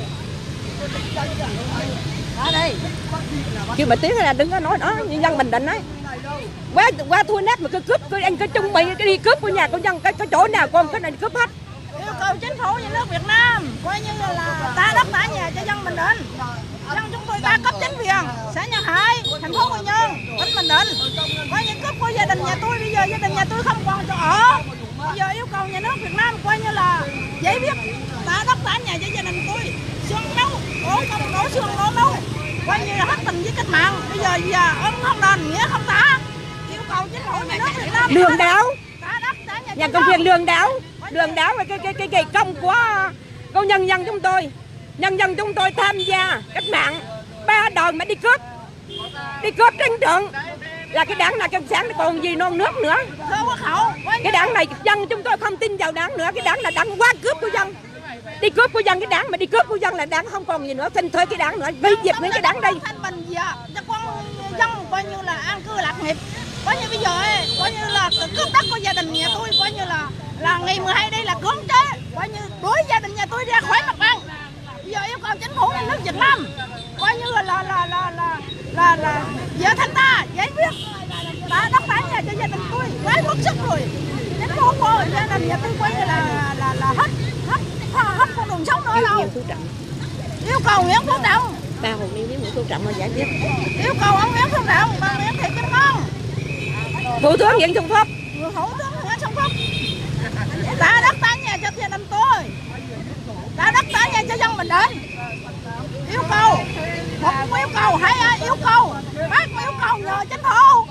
Ở đây.
Kêu bà tiếng là đừng có nói đó, như dân Bình Định ấy. Quá quá thua nát mà cứ cướp, cứ anh cứ chuẩn bị cái đi cướp của nhà của dân, cái cái chỗ nào con cái này cướp hết.
Yêu cầu chính phủ nhà nước Việt Nam coi như là ta đất tả nhà cho dân Bình Định. Dân chúng tôi ta cấp chính quyền xã Nhân Hải, thành phố Quy Nhơn, tỉnh Bình Định. Coi như cướp của gia đình nhà tôi, bây giờ gia đình nhà tôi không còn chỗ ở. Bây giờ yêu cầu nhà nước Việt Nam coi như là giấy viết ta đất tả nhà cho gia đình tôi. Xương nấu, đổ không đổ xương đổ nấu. Coi như là hết tình với cách mạng. Bây giờ giờ ơn không đền, nghĩa không tả. Yêu cầu chính phủ nhà nước Việt Nam
lương đảo,
tả đất tả nhà,
nhà công viên lương đảo, lương đảo là cái cái cái cái công của công nhân dân chúng tôi. Nhân dân chúng tôi tham gia cách mạng ba đòn mà đi cướp, đi cướp đánh trận là cái đảng nào cộng sản còn gì non nước nữa. Cái đảng này dân chúng tôi không tin vào đảng nữa, cái đảng là đảng quá cướp của dân, đi cướp của dân. Cái đảng mà đi cướp của dân là đảng không còn gì nữa, xin thuê cái đảng nữa, vi diệt những cái đảng đây.
Thanh Bình gì à, cho con dân coi như là an cư lạc nghiệp. Coi như bây giờ ấy, coi như là cướp đất của gia đình nhà tôi, coi như là là ngày mười hai đây là cưỡng chế, coi như đuổi gia đình nhà tôi ra khỏi mặt bằng. Bây giờ yêu cầu chính phủ nhà nước Việt Nam coi như là là là là là là, là vợ thanh ta giấy viết ta đất tả nhà cho gia đình tôi, quá bức xúc rồi. Chính phủ của gia đình nhà tôi coi như là là là hết hết hết con đường sống nữa đâu. Yêu cầu Nguyễn Phú Trọng,
ba Hồ Niên với Nguyễn Phú Trọng mà giải quyết.
Yêu cầu ông Nguyễn Phú Trọng, bà Nguyễn Thị Kim Ngân,
Thủ tướng Nguyễn Xuân Phúc,
Thủ tướng Nguyễn Xuân Phúc ta đất tả nhà cho gia đình tôi, ta đất tả nhà cho dân Bình Định. Yêu cầu một yêu cầu, hai yêu cầu, ba yêu cầu nhờ chính phủ.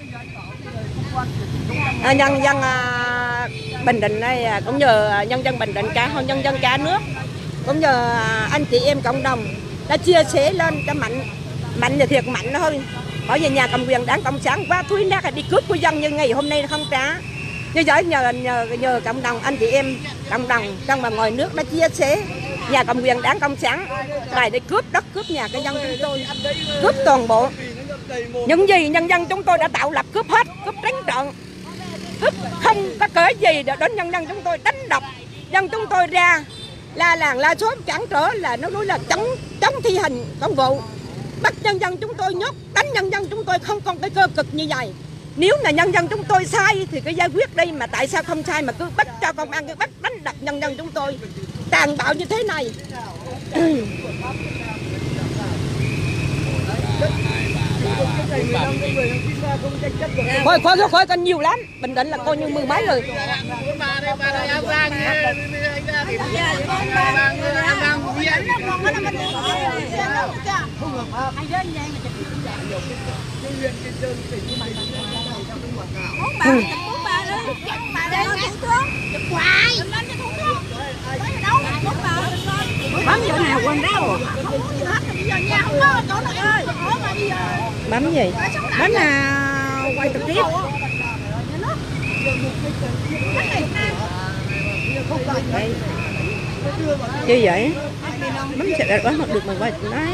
À, nhân dân à, Bình Định đây à, cũng nhờ nhân dân Bình Định cả nhân dân cả nước, cũng nhờ à, anh chị em cộng đồng đã chia sẻ lên cho mạnh mạnh thì thiệt mạnh thôi. Bởi vì nhà cầm quyền đảng cộng sản quá thúi nát, đi cướp của dân như ngày hôm nay không trả. Như vậy nhờ nhờ nhờ cộng đồng anh chị em cộng đồng trong và ngoài nước đã chia sẻ, nhà cầm quyền đảng cộng sản lại để cướp đất cướp nhà của dân chúng tôi, cướp toàn bộ những gì nhân dân chúng tôi đã tạo lập, cướp hết, cướp đánh trận, cướp không có cỡ gì để đến nhân dân chúng tôi, đánh đập dân chúng tôi ra la làng la xóm, cản trở là nó nói là chống chống thi hành công vụ, bắt nhân dân chúng tôi nhốt, đánh nhân dân chúng tôi không còn cái cơ cực như vậy. Nếu là nhân dân chúng tôi sai thì cứ giải quyết đi, mà tại sao không sai mà cứ bắt cho công an, cứ bắt đánh đập nhân dân chúng tôi tàn bạo như thế này. Khỏi khỏi khỏi còn nhiều lắm, Bình Định là coi như mười mấy người.
Bấm chỗ nào quần đâu.
Bấm gì? Bấm là quay trực tiếp. Như vậy bấm sẽ bấm được mình quay đấy.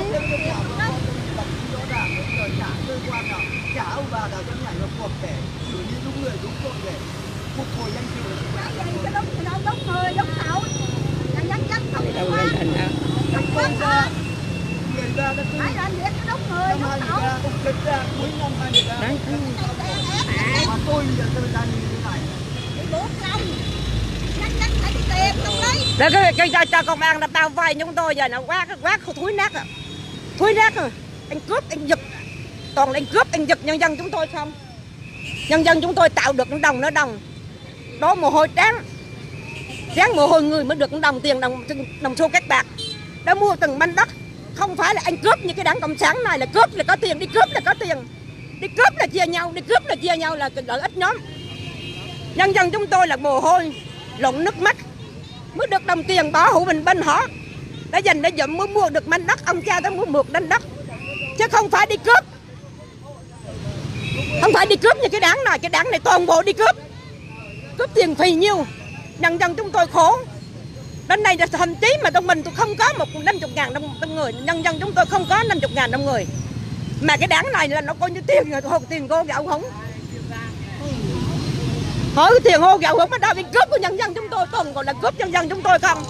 Đâu lên thành đâu.
mươi ba đó chứ.
Phải làm việc cho đúng người,
Năm hai mươi ba cũng kịch ra, cuối năm hai mươi ba. Mà tôi giờ tôi đang như thế này.
buộc lòng. Nhanh nhanh phải đi tiền không lấy.
Để cái cái cho, cho công an nó bao vây chúng tôi giờ nó quá quá thúi nát à. Thúi nát rồi. Anh cướp, anh giật. Toàn là anh cướp, anh giật nhân dân chúng tôi không. Nhân dân chúng tôi tạo được đồng nó đồng. Đó mồ hôi trắng. Tráng mồ hôi người mới được đồng tiền đồng đồng xu các bạc. Đã mua từng mảnh đất. Không phải là anh cướp như cái đảng cộng sản này là cướp là có tiền, đi cướp là có tiền. Đi cướp là chia nhau, đi cướp là chia nhau là lợi ích nhóm. Nhân dân chúng tôi là mồ hôi, lộn nước mắt mới được đồng tiền bảo hộ mình bên họ. Đã dành để dụm mới mua được mảnh đất, ông cha đã mua mượt đánh đất. Chứ không phải đi cướp. Không phải đi cướp như cái đảng này, cái đảng này toàn bộ đi cướp. Cướp tiền phì nhiêu. Nhân dân chúng tôi khổ. Đến đây thậm chí mà trong mình tôi không có một năm mươi ngàn đông, đông người. Nhân dân chúng tôi không có năm mươi ngàn đông người. Mà cái đảng này là nó coi như tiền hô tiền hô gạo hống. Hỏi cái tiền hô gạo hống ở đâu bị cướp của nhân dân chúng tôi còn còn là cướp nhân dân chúng tôi không?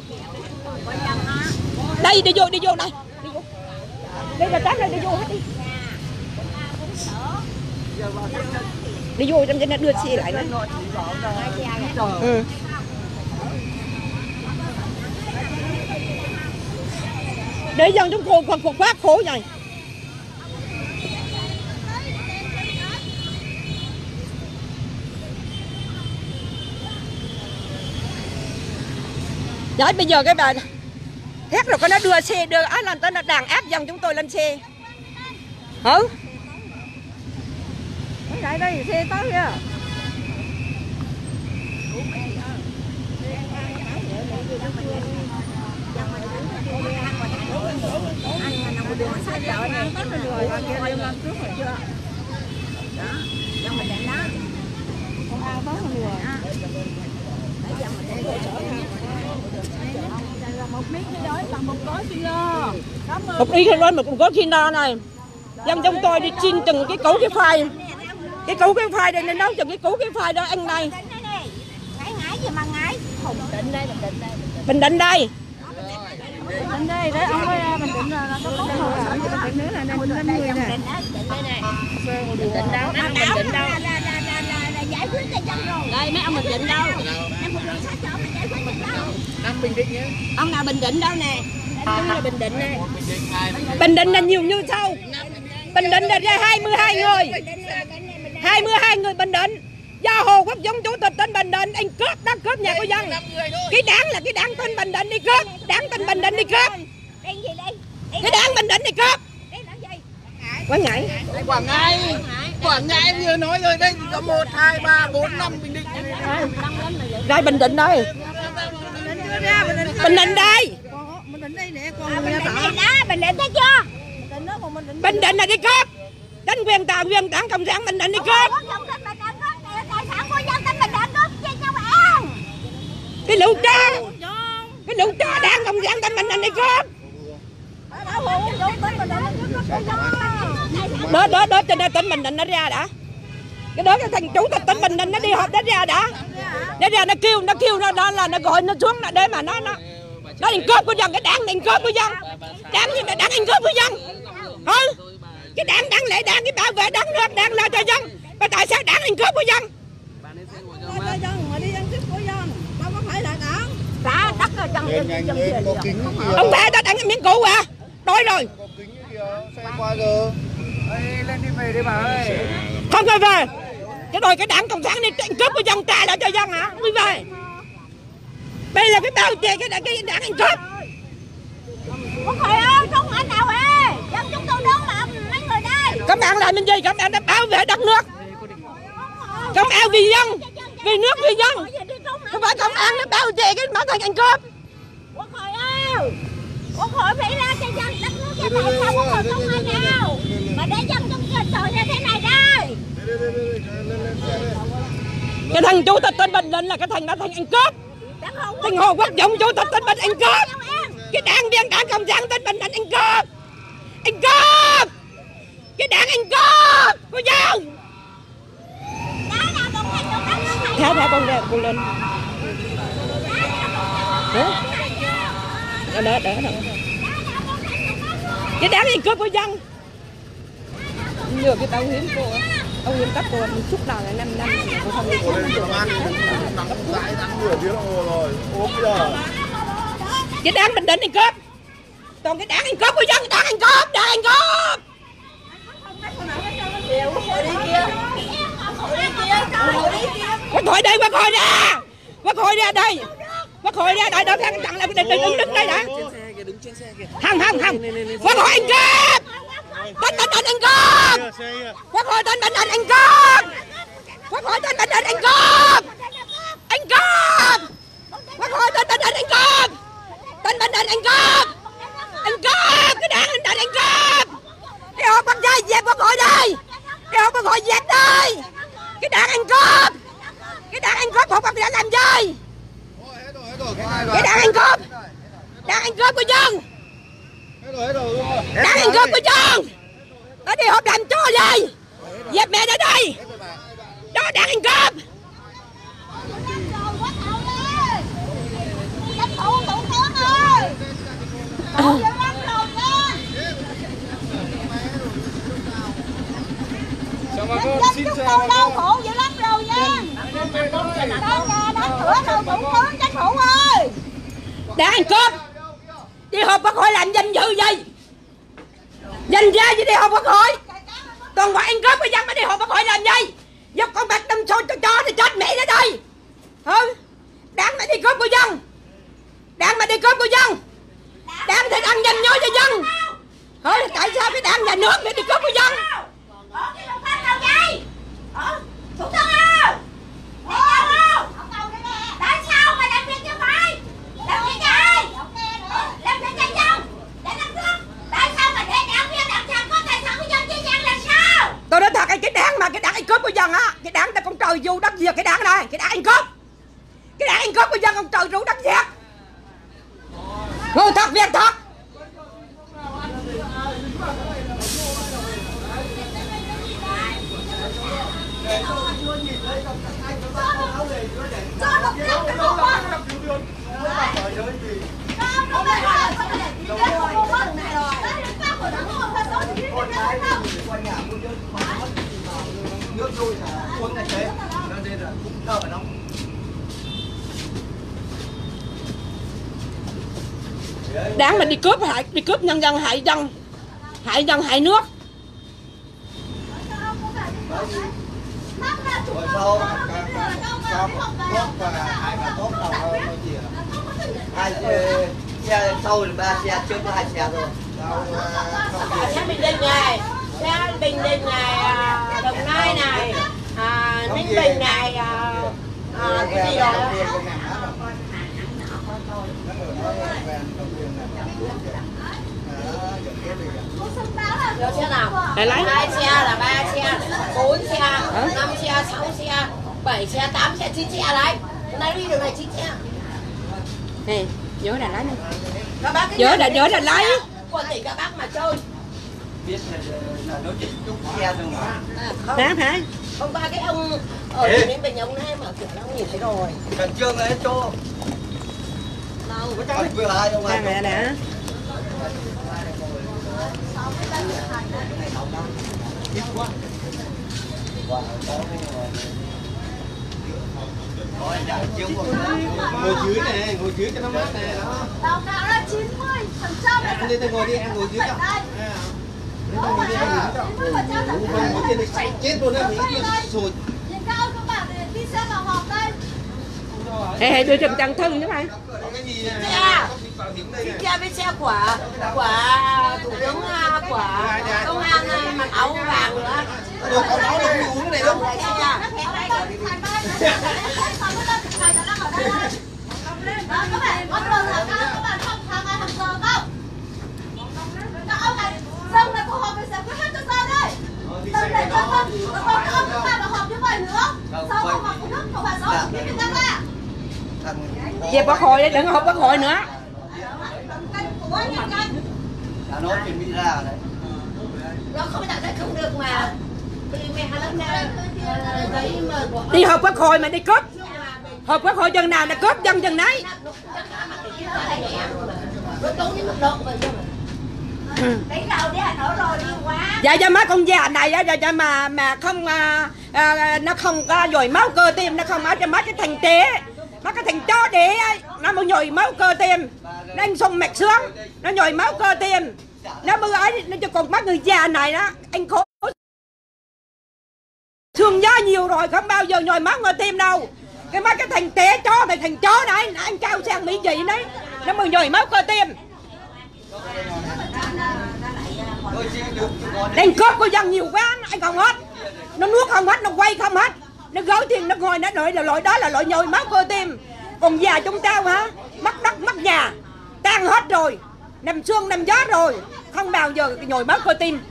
Đây đi vô đi vô đây. Đi vô. Đây là trắng đây đi vô hết đi. Đi vô trong nó đưa xe lại nữa. Ừ. Để dân chúng tôi còn cuộc phát khổ vậy. Đấy bây giờ cái bà thét rồi có nó đưa xe đưa á lên tới nó đàn áp dân chúng tôi lên xe. Hử? Đây đây xe tới kìa. Một ý cái đó mà cũng có khi no này. Dân chúng tôi đi chiên từng cái củ cái khoai. Cái củ cái khoai đây nên nấu chừng cái củ cái khoai đó ăn này.
Ngãi ngãi gì mà ngãi. Bình Định đây, Bình Định đây.
Bình Định đây.
Bình Định đây, đấy ông ơi, Bình Định là có có hồ sơ Bình Định nữa là năm mươi nè.
Bình Định đây. Bình Định đâu? Bình Định đâu? Là là là là giải quyết cho dân rồi.
Đây mấy ông Bình Định đâu?
Năm mươi sát chỗ mà giải quyết cho đâu?
Năm Bình Định nhé.
Ông nào Bình Định đâu nè? Anh là Bình Định nè.
Bình Định là nhiều như sau. Bình Định là ra hai mươi hai người. hai mươi hai người Bình Định. Do Hồ Quốc Dũng chủ tịch tỉnh Bình Định anh cướp đất cướp nhà của dân. Cái đảng là cái đảng tên Bình Định đi cướp, đảng tên Bình Định đi cướp.
Đây gì đây?
Cái đảng Bình Định đi cướp.
Đây là gì?
Quảng Ngãi.
Quảng Ngãi. Quảng Ngãi vừa nói rồi đây có một hai ba bốn năm Bình Định.
Đây Bình Định đây. Bình Định đây.
Bình Định đây nè, con
Bình Định đây đó, Bình Định thấy chưa?
Bình Định là đi cướp. Đánh quyền tà quyền đảng cộng sản Bình Định đi cướp. Cái lũ trâu. Cái lũ trâu đảng cộng sản tỉnh Bình Định đi cướp. Đó đó đó cho nên tỉnh Bình Định nó ra đã. Cái đó cái thằng chủ tịch tỉnh Bình Định nó đi họp nó ra đã. Nó ra nó kêu nó kêu nó đó là nó gọi nó xuống là để mà nó nó nó đánh cướp của dân, cái đảng đánh cướp của dân. Đảng gì mà đảng đánh cướp của dân. Hả? Cái đảng đảng lệ đảng cái bảo vệ đất nước đảng lo cho dân. Mà tại sao đảng đánh cướp của dân?
Lo cho dân mà đi ăn cướp của dân. Đâu có phải là đảng.
Cả đất là dân dân dân tiền.
Ông bà ta đánh miếng cũ à? Đói rồi.
Xe qua rồi. Lên đi về đi bà ơi.
Không phải về. Cái đòi cái đảng cộng sản đi đánh cướp của dân trả lại cho dân hả? Đi về. Đây là cái bao chè cái đảng cái đảng đánh cướp.
Quốc hội ơi, không anh nào ơi. Dân chúng tôi đón là mấy người đây.
Các bạn làm những gì? Các bạn đã bảo vệ đất nước. Công an vì dân, vì nước vì dân. Không phải công an nó bao chè cái mã thành anh cướp.
Quốc hội ơi, Quốc hội phải ra cho dân đất nước cho tại sao Quốc hội không ai nào mà để dân trong cơ sở như thế này đây.
Cái thằng chủ tịch tỉnh Bình Định là cái thằng đã thành anh cướp. Thằng Hồ Quốc Dũng chủ tịch tỉnh Bình Định anh cướp. Cái đảng viên đảng cộng sản tỉnh Bình Định anh cướp. Anh cướp. Cái đảng anh cướp của dân. Tháo tháo con ra con lên. Đó đỡ đỡ đỡ. Cái đáng gì cướp của dân. Nhờ cái bảo hiểm của bảo hiểm cấp của mình chút nào là năm năm của không được
nằm dãi ăn nửa tiếng đồng hồ rồi ốm giờ.
Cái đáng Bình Định thì cướp. Còn cái đáng anh cướp của dân, cái đáng anh cướp, đáng anh cướp. Quốc hội đây, quốc hội nè, quốc hội ra đây, quốc hội ra đây, đỡ thằng chặn lại, đừng đứng đứng đây đã. Không không không, quốc hội anh cướp, tên Bình Định anh cướp, quốc hội tên Bình Định anh cướp, quốc hội tên Bình Định anh cướp, anh cướp, quốc hội tên Bình Định anh cướp, tên Bình Định anh cướp, anh cướp, cái đảng Bình Định anh cướp, cái hộp bắt dây dẹp quốc hội đây, cái hộp quốc hội dẹp đây, cái đảng anh cướp. Cái đảng anh cướp hộp bắt đã làm gì? Cái đảng anh cướp, đảng anh cướp của dân, đảng anh cướp của dân, ở đây hộp làm cho gì? Dẹp mẹ ra đây, đó đảng anh cướp.
Dân chúng tôi đau khổ dữ lắm rồi nha. Đâu nhà đã cửa rồi thủ tướng chính phủ ơi.
Đảng anh cướp, đi họp quốc hội làm danh dự gì? Danh ra gì đi họp quốc hội? Còn gọi anh cướp của dân mà đi họp quốc hội làm gì? Dốc con bạc đâm xôi cho cho thì chết mẹ ra đây. Ừ, đảng mà đi cướp của dân, đảng mà đi cướp của dân, đảng thì đang giành nhối cho dân. Ừ, tại sao cái đảng nhà nước để đi cướp của dân?
Ở cái đồng phát đâu vậy? Ờ, thủ tướng ơi! Để nhau không? Tại sao mà làm việc như vậy? Làm việc gì? Làm việc cho dân, để đất nước. Tại sao mà để đảng viên đảng sản có tài sản của dân chia gian là sao?
Tôi nói thật, cái đảng mà cái đảng anh cướp của dân á, cái đảng ta con trời vô đất diệt cái đảng này, cái đảng anh cướp, cái đảng anh cướp của dân con trời ru đất diệt. Người thật việc thật.
Nước trôi uống này thế nên là cũng thở nó.
Đáng mình đi cướp hại, đi cướp nhân dân, hại dân, hại dân hại nước.
Rồi sau sau tốt và hai là tốt đầu hơn bao nhiêu? Hai xe sau là ba xe, trước hai xe rồi.
Xe Bình Định này, xe Bình Định này, Đồng Nai này, à, Ninh Bình này, à, à, cái gì đó.
Vô xe nào?
Để lấy.
Hai xe là ba xe, bốn xe, năm xe, sáu xe, bảy xe, tám xe, chín xe đấy. Hôm nay đi đường này chín xe.
Nè, nhớ là lấy
Các
nhớ là nhớ là lấy.
Còn thì các bác mà chơi.
Biết là nói chuyện chút xe thôi mà.
Không.
Hả hả?
Hôm qua cái ông ở Ninh Bình ông này mà kiểu ông nhìn thấy rồi.
Cần trương ấy cho.
Đâu có
Còn vừa hai ông
Ba
ai.
mẹ nè.
Ít quá. Ngồi dưới này, ngồi dưới cho nó mát này đó.
Báo cáo là chín mươi phần trăm.
Anh đi, ngồi đi, em ngồi dưới cho. Ngồi đi, em ngồi dưới cho. Ngồi trên này chạy chết luôn đấy, cái kia sụt.
Nhìn các ông các bạn đi xe vào họp đây.
Ê, ê, đưa chùm trăng thân chứ mày.
Cái gì này?
Chiếc xe với xe của của thủ tướng của công an mặc áo vàng nữa.
Ủa, có áo đâu uống cái này đâu.
Các bạn có thường là các bạn không hàng ngày hàng giờ không? Các ông này xong là cuộc họp mình sẽ quyết hết cho sao đây? Lần này các ông các ông chúng ta vào họp như vậy nữa. Sau cuộc họp của nước của bà sáu biết Việt Nam ra.
Dẹp quốc hội để đừng họp quốc hội nữa.
Đã nói chuyện bị ra đấy.
Nó không đặt ra không được mà. Vì mẹ lắm giấy mà của
Đi họp quốc hội mà đi cướp. Họp quốc hội dân nào là cướp dân dân nấy.
nó tốn những mức độ vậy chứ.
Dạ cho mấy con già này á, dạ mà mà không à, à, nó không có nhồi máu cơ tim, nó không ở cho mấy cái thằng tế, mấy cái thằng chó đế ấy, nó mới nhồi máu cơ tim, nó anh sung mạch xương, nó nhồi máu cơ tim, nó mới ấy, nó cho còn mấy người già này đó, anh khổ xương gió nhiều rồi không bao giờ nhồi máu cơ tim đâu. Cái mấy cái thằng tế chó này, thằng chó này, anh cao sang Mỹ dị đấy, nó mới nhồi máu cơ tim. Đánh cướp của dân nhiều quá, anh không hết. Nó nuốt không hết, nó quay không hết. Nó gói tiền, nó ngồi, nó đợi là loại đó là loại nhồi máu cơ tim. Còn già chúng ta hả, mất đất, mất nhà, tan hết rồi, nằm xương, nằm gió rồi, không bao giờ nhồi máu cơ tim.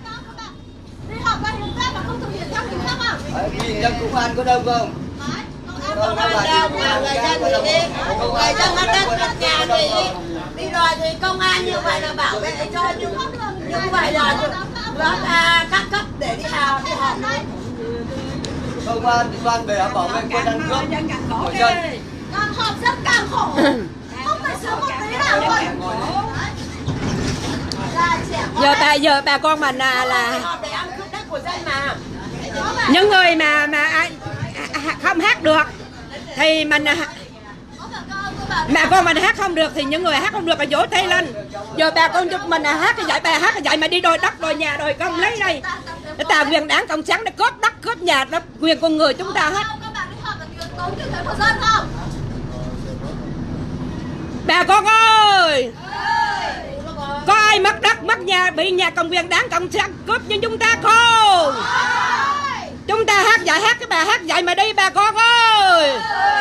Nhìn dân công an có đâu không?
Công an đâu mà người dân thì đi, người dân mất đất, mất nhà thì đi. Đi rồi thì công an như vậy là bảo vệ cho như, như vậy là nó à, các cấp để đi hào đi họp.
Công an thì quan về bảo vệ quân ăn cướp của dân.
Càng họp rất càng khổ, không phải sớm một tí nào thôi.
Giờ bà giờ bà con mình là, là những người mà mà không hát được thì mình mà con mình hát không được thì những người hát không được là vỗ tay lên. Giờ bà con chúng mình là hát cái dạy bà hát cái dạy mà đi đòi đất đòi nhà đòi công lấy đây, người ta quyền đảng cộng sản để cướp đất cướp nhà, đó quyền con người chúng ta hết. Bà con ơi, có ai mất đất mất nhà bị nhà cầm quyền đảng cộng sản cướp như chúng ta không? Chúng ta hát dạy hát cái bà hát dạy mà đi bà con ơi.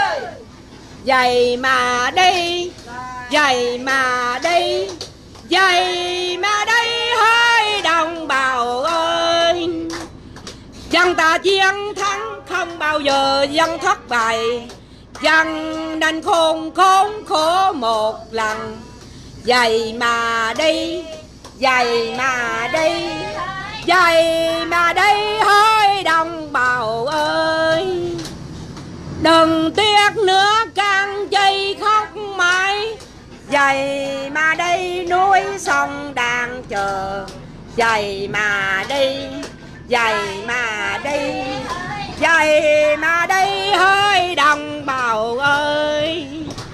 Dạy mà đi, dạy mà đi, dạy mà đi hơi đồng bào ơi. Dân ta chiến thắng không bao giờ dân thất bại, dân nên khôn khốn khổ một lần. Dạy mà đi, dạy mà đi, dạy mà đi hơi đồng bào ơi. Đừng tiếc nữa càng chi khóc mãi, dạy mà đi núi sông đang chờ. Dạy mà đi, dạy mà đi, dạy mà đi hơi đồng bào ơi.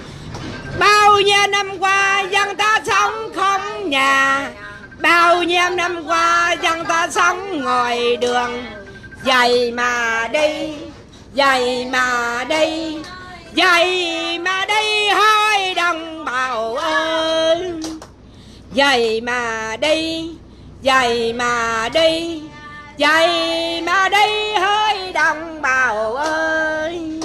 Bao nhiêu năm qua dân ta sống không nhà, bao nhiêu năm qua dân ta sống ngoài đường. Dạy mà đi, dạy mà đi, dạy mà đi hơi đồng bào ơi. Dạy mà đi, dạy mà đi, dạy mà đi hơi đồng bào ơi.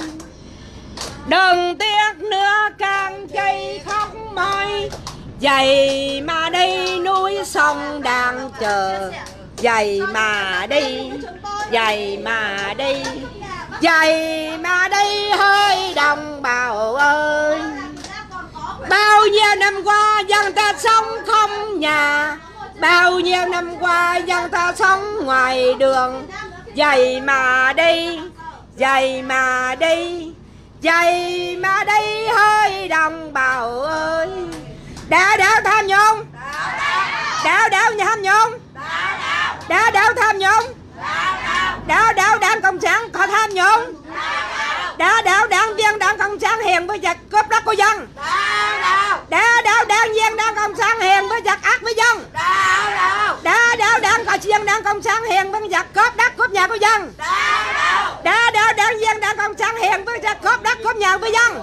Đừng tiếc nữa càng cây khóc mỏi, dạy mà đi núi sông đang chờ. Dạy mà đi, dạy mà đi, dạy mà đi hơi đồng bào ơi. Bao nhiêu năm qua dân ta sống không nhà, bao nhiêu năm qua dân ta sống ngoài đường. Dạy mà đi, dạy mà đi, dạy mà đi hơi đồng bào ơi. Đã đảo tham nhũng, đảo đảo tham nhũng, đảo đảo tham nhũng, đảo đảo đảng cộng sản có tham nhũng, đảo đảo đảng viên đảng cộng sản hiền với giặc cướp đất của dân, đảo đảo đảng viên đảng cộng sản hiền với giặc ác với dân, đảo đảo đảng cộng viên đảng cộng sản hiền với giặc cướp đất cướp nhà của dân, đảo đảo đảng viên đảng cộng sản hiền với giặc cướp đất cướp nhà của dân,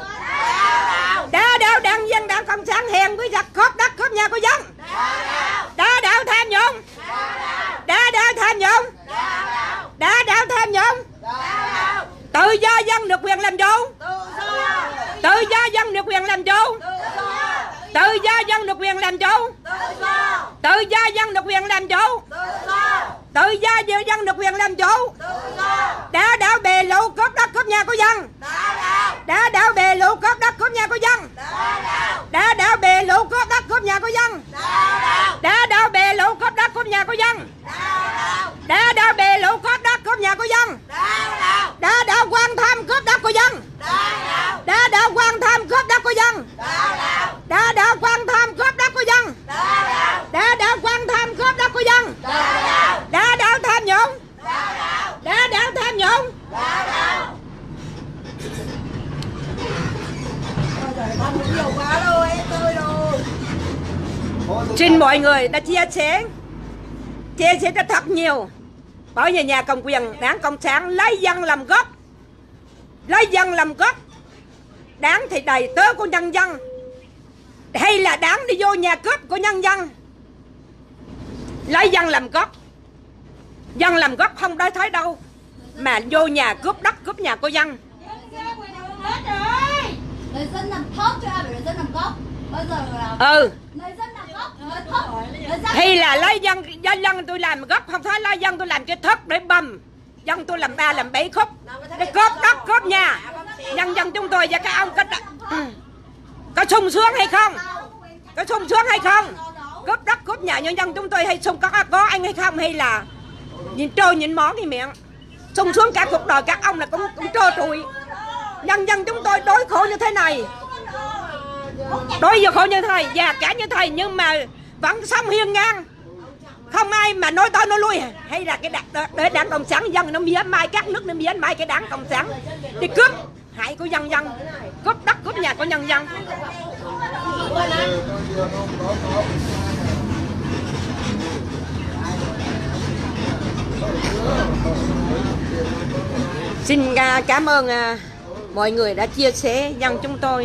đảo đảo đảng viên đảng cộng sản hiền với giặc cướp đất cướp nhà của dân, đảo đảo tham nhũng, đảo đảo tham nhũng, đảo đảo tham nhũng. Tự do dân được quyền làm chủ, tự do dân được quyền làm chủ, tự do dân được quyền làm chủ, tự do dân được quyền làm chủ, tự do dân được quyền làm chủ. Đã đảo bè lũ cướp đất cướp nhà của dân, đã đảo bè lũ cướp đất cướp nhà của dân, đã đảo bè lũ cướp đất cướp nhà của dân, đã đảo bè lũ cướp đất cướp nhà của dân, đã đảo bè lũ cướp đất cướp nhà của dân, đã đảo quan tham cướp đất của dân, đã đảo quan tham cướp đất của dân, đã đảo quan tham cướp đất của dân, đã đảo quan tham mọi người đã chia sẻ chia sẻ cho thật nhiều. Bởi vì nhà cầm quyền đảng Cộng sản lấy dân làm gốc, lấy dân làm gốc. Đảng thì đầy tớ của nhân dân, hay là đảng đi vô nhà cướp của nhân dân. Lấy dân làm gốc, dân làm gốc không đối thấy đâu, mà vô nhà cướp đất cướp nhà của dân.
Người dân làm thóp chứ ai bảo người dân làm gốc. Bao giờ là
Ừ,
người dân làm gốc, người thóp.
thì là lấy dân, dân, dân tôi làm gốc, không phải lấy dân tôi làm cái thất để bầm. Dân tôi làm ba làm bảy khúc để cướp đất cướp nhà. Nhân dân chúng tôi và các ông có ừ. có sung sướng hay không? Có sung sướng hay không? Cướp đất cướp nhà nhân dân chúng tôi hay sung có có anh hay không, hay là nhìn trôi nhìn món cái miệng. Sung sướng cả cuộc đời các ông là cũng cũng trơ trụi. Nhân dân chúng tôi đối khổ như thế này, đối với khổ như thầy, già cả như thầy, nhưng mà vẫn sống hiên ngang, không ai mà nói tới nói lui. Hay là cái đảng, để đảng Cộng sản dân nó miễn mai các nước nó miễn mai cái đảng Cộng sản đi cướp hại của nhân dân, cướp đất cướp nhà của nhân dân. Xin cảm ơn mọi người đã chia sẻ dân chúng tôi,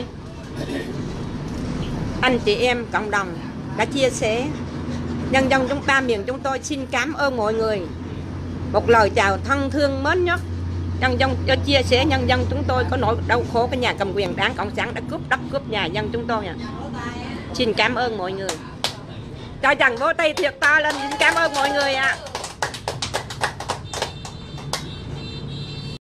anh chị em cộng đồng đã chia sẻ. Nhân dân chúng ba miền chúng tôi xin cảm ơn mọi người. Một lời chào thân thương mến nhất. Nhân dân cho chia sẻ, nhân dân chúng tôi có nỗi đau khổ cái nhà cầm quyền đảng Cộng sản đã cướp đất cướp nhà dân chúng tôi. À. Xin cảm ơn mọi người. Cho rằng vỗ tay thiệt to lên, xin cảm ơn mọi người ạ. À.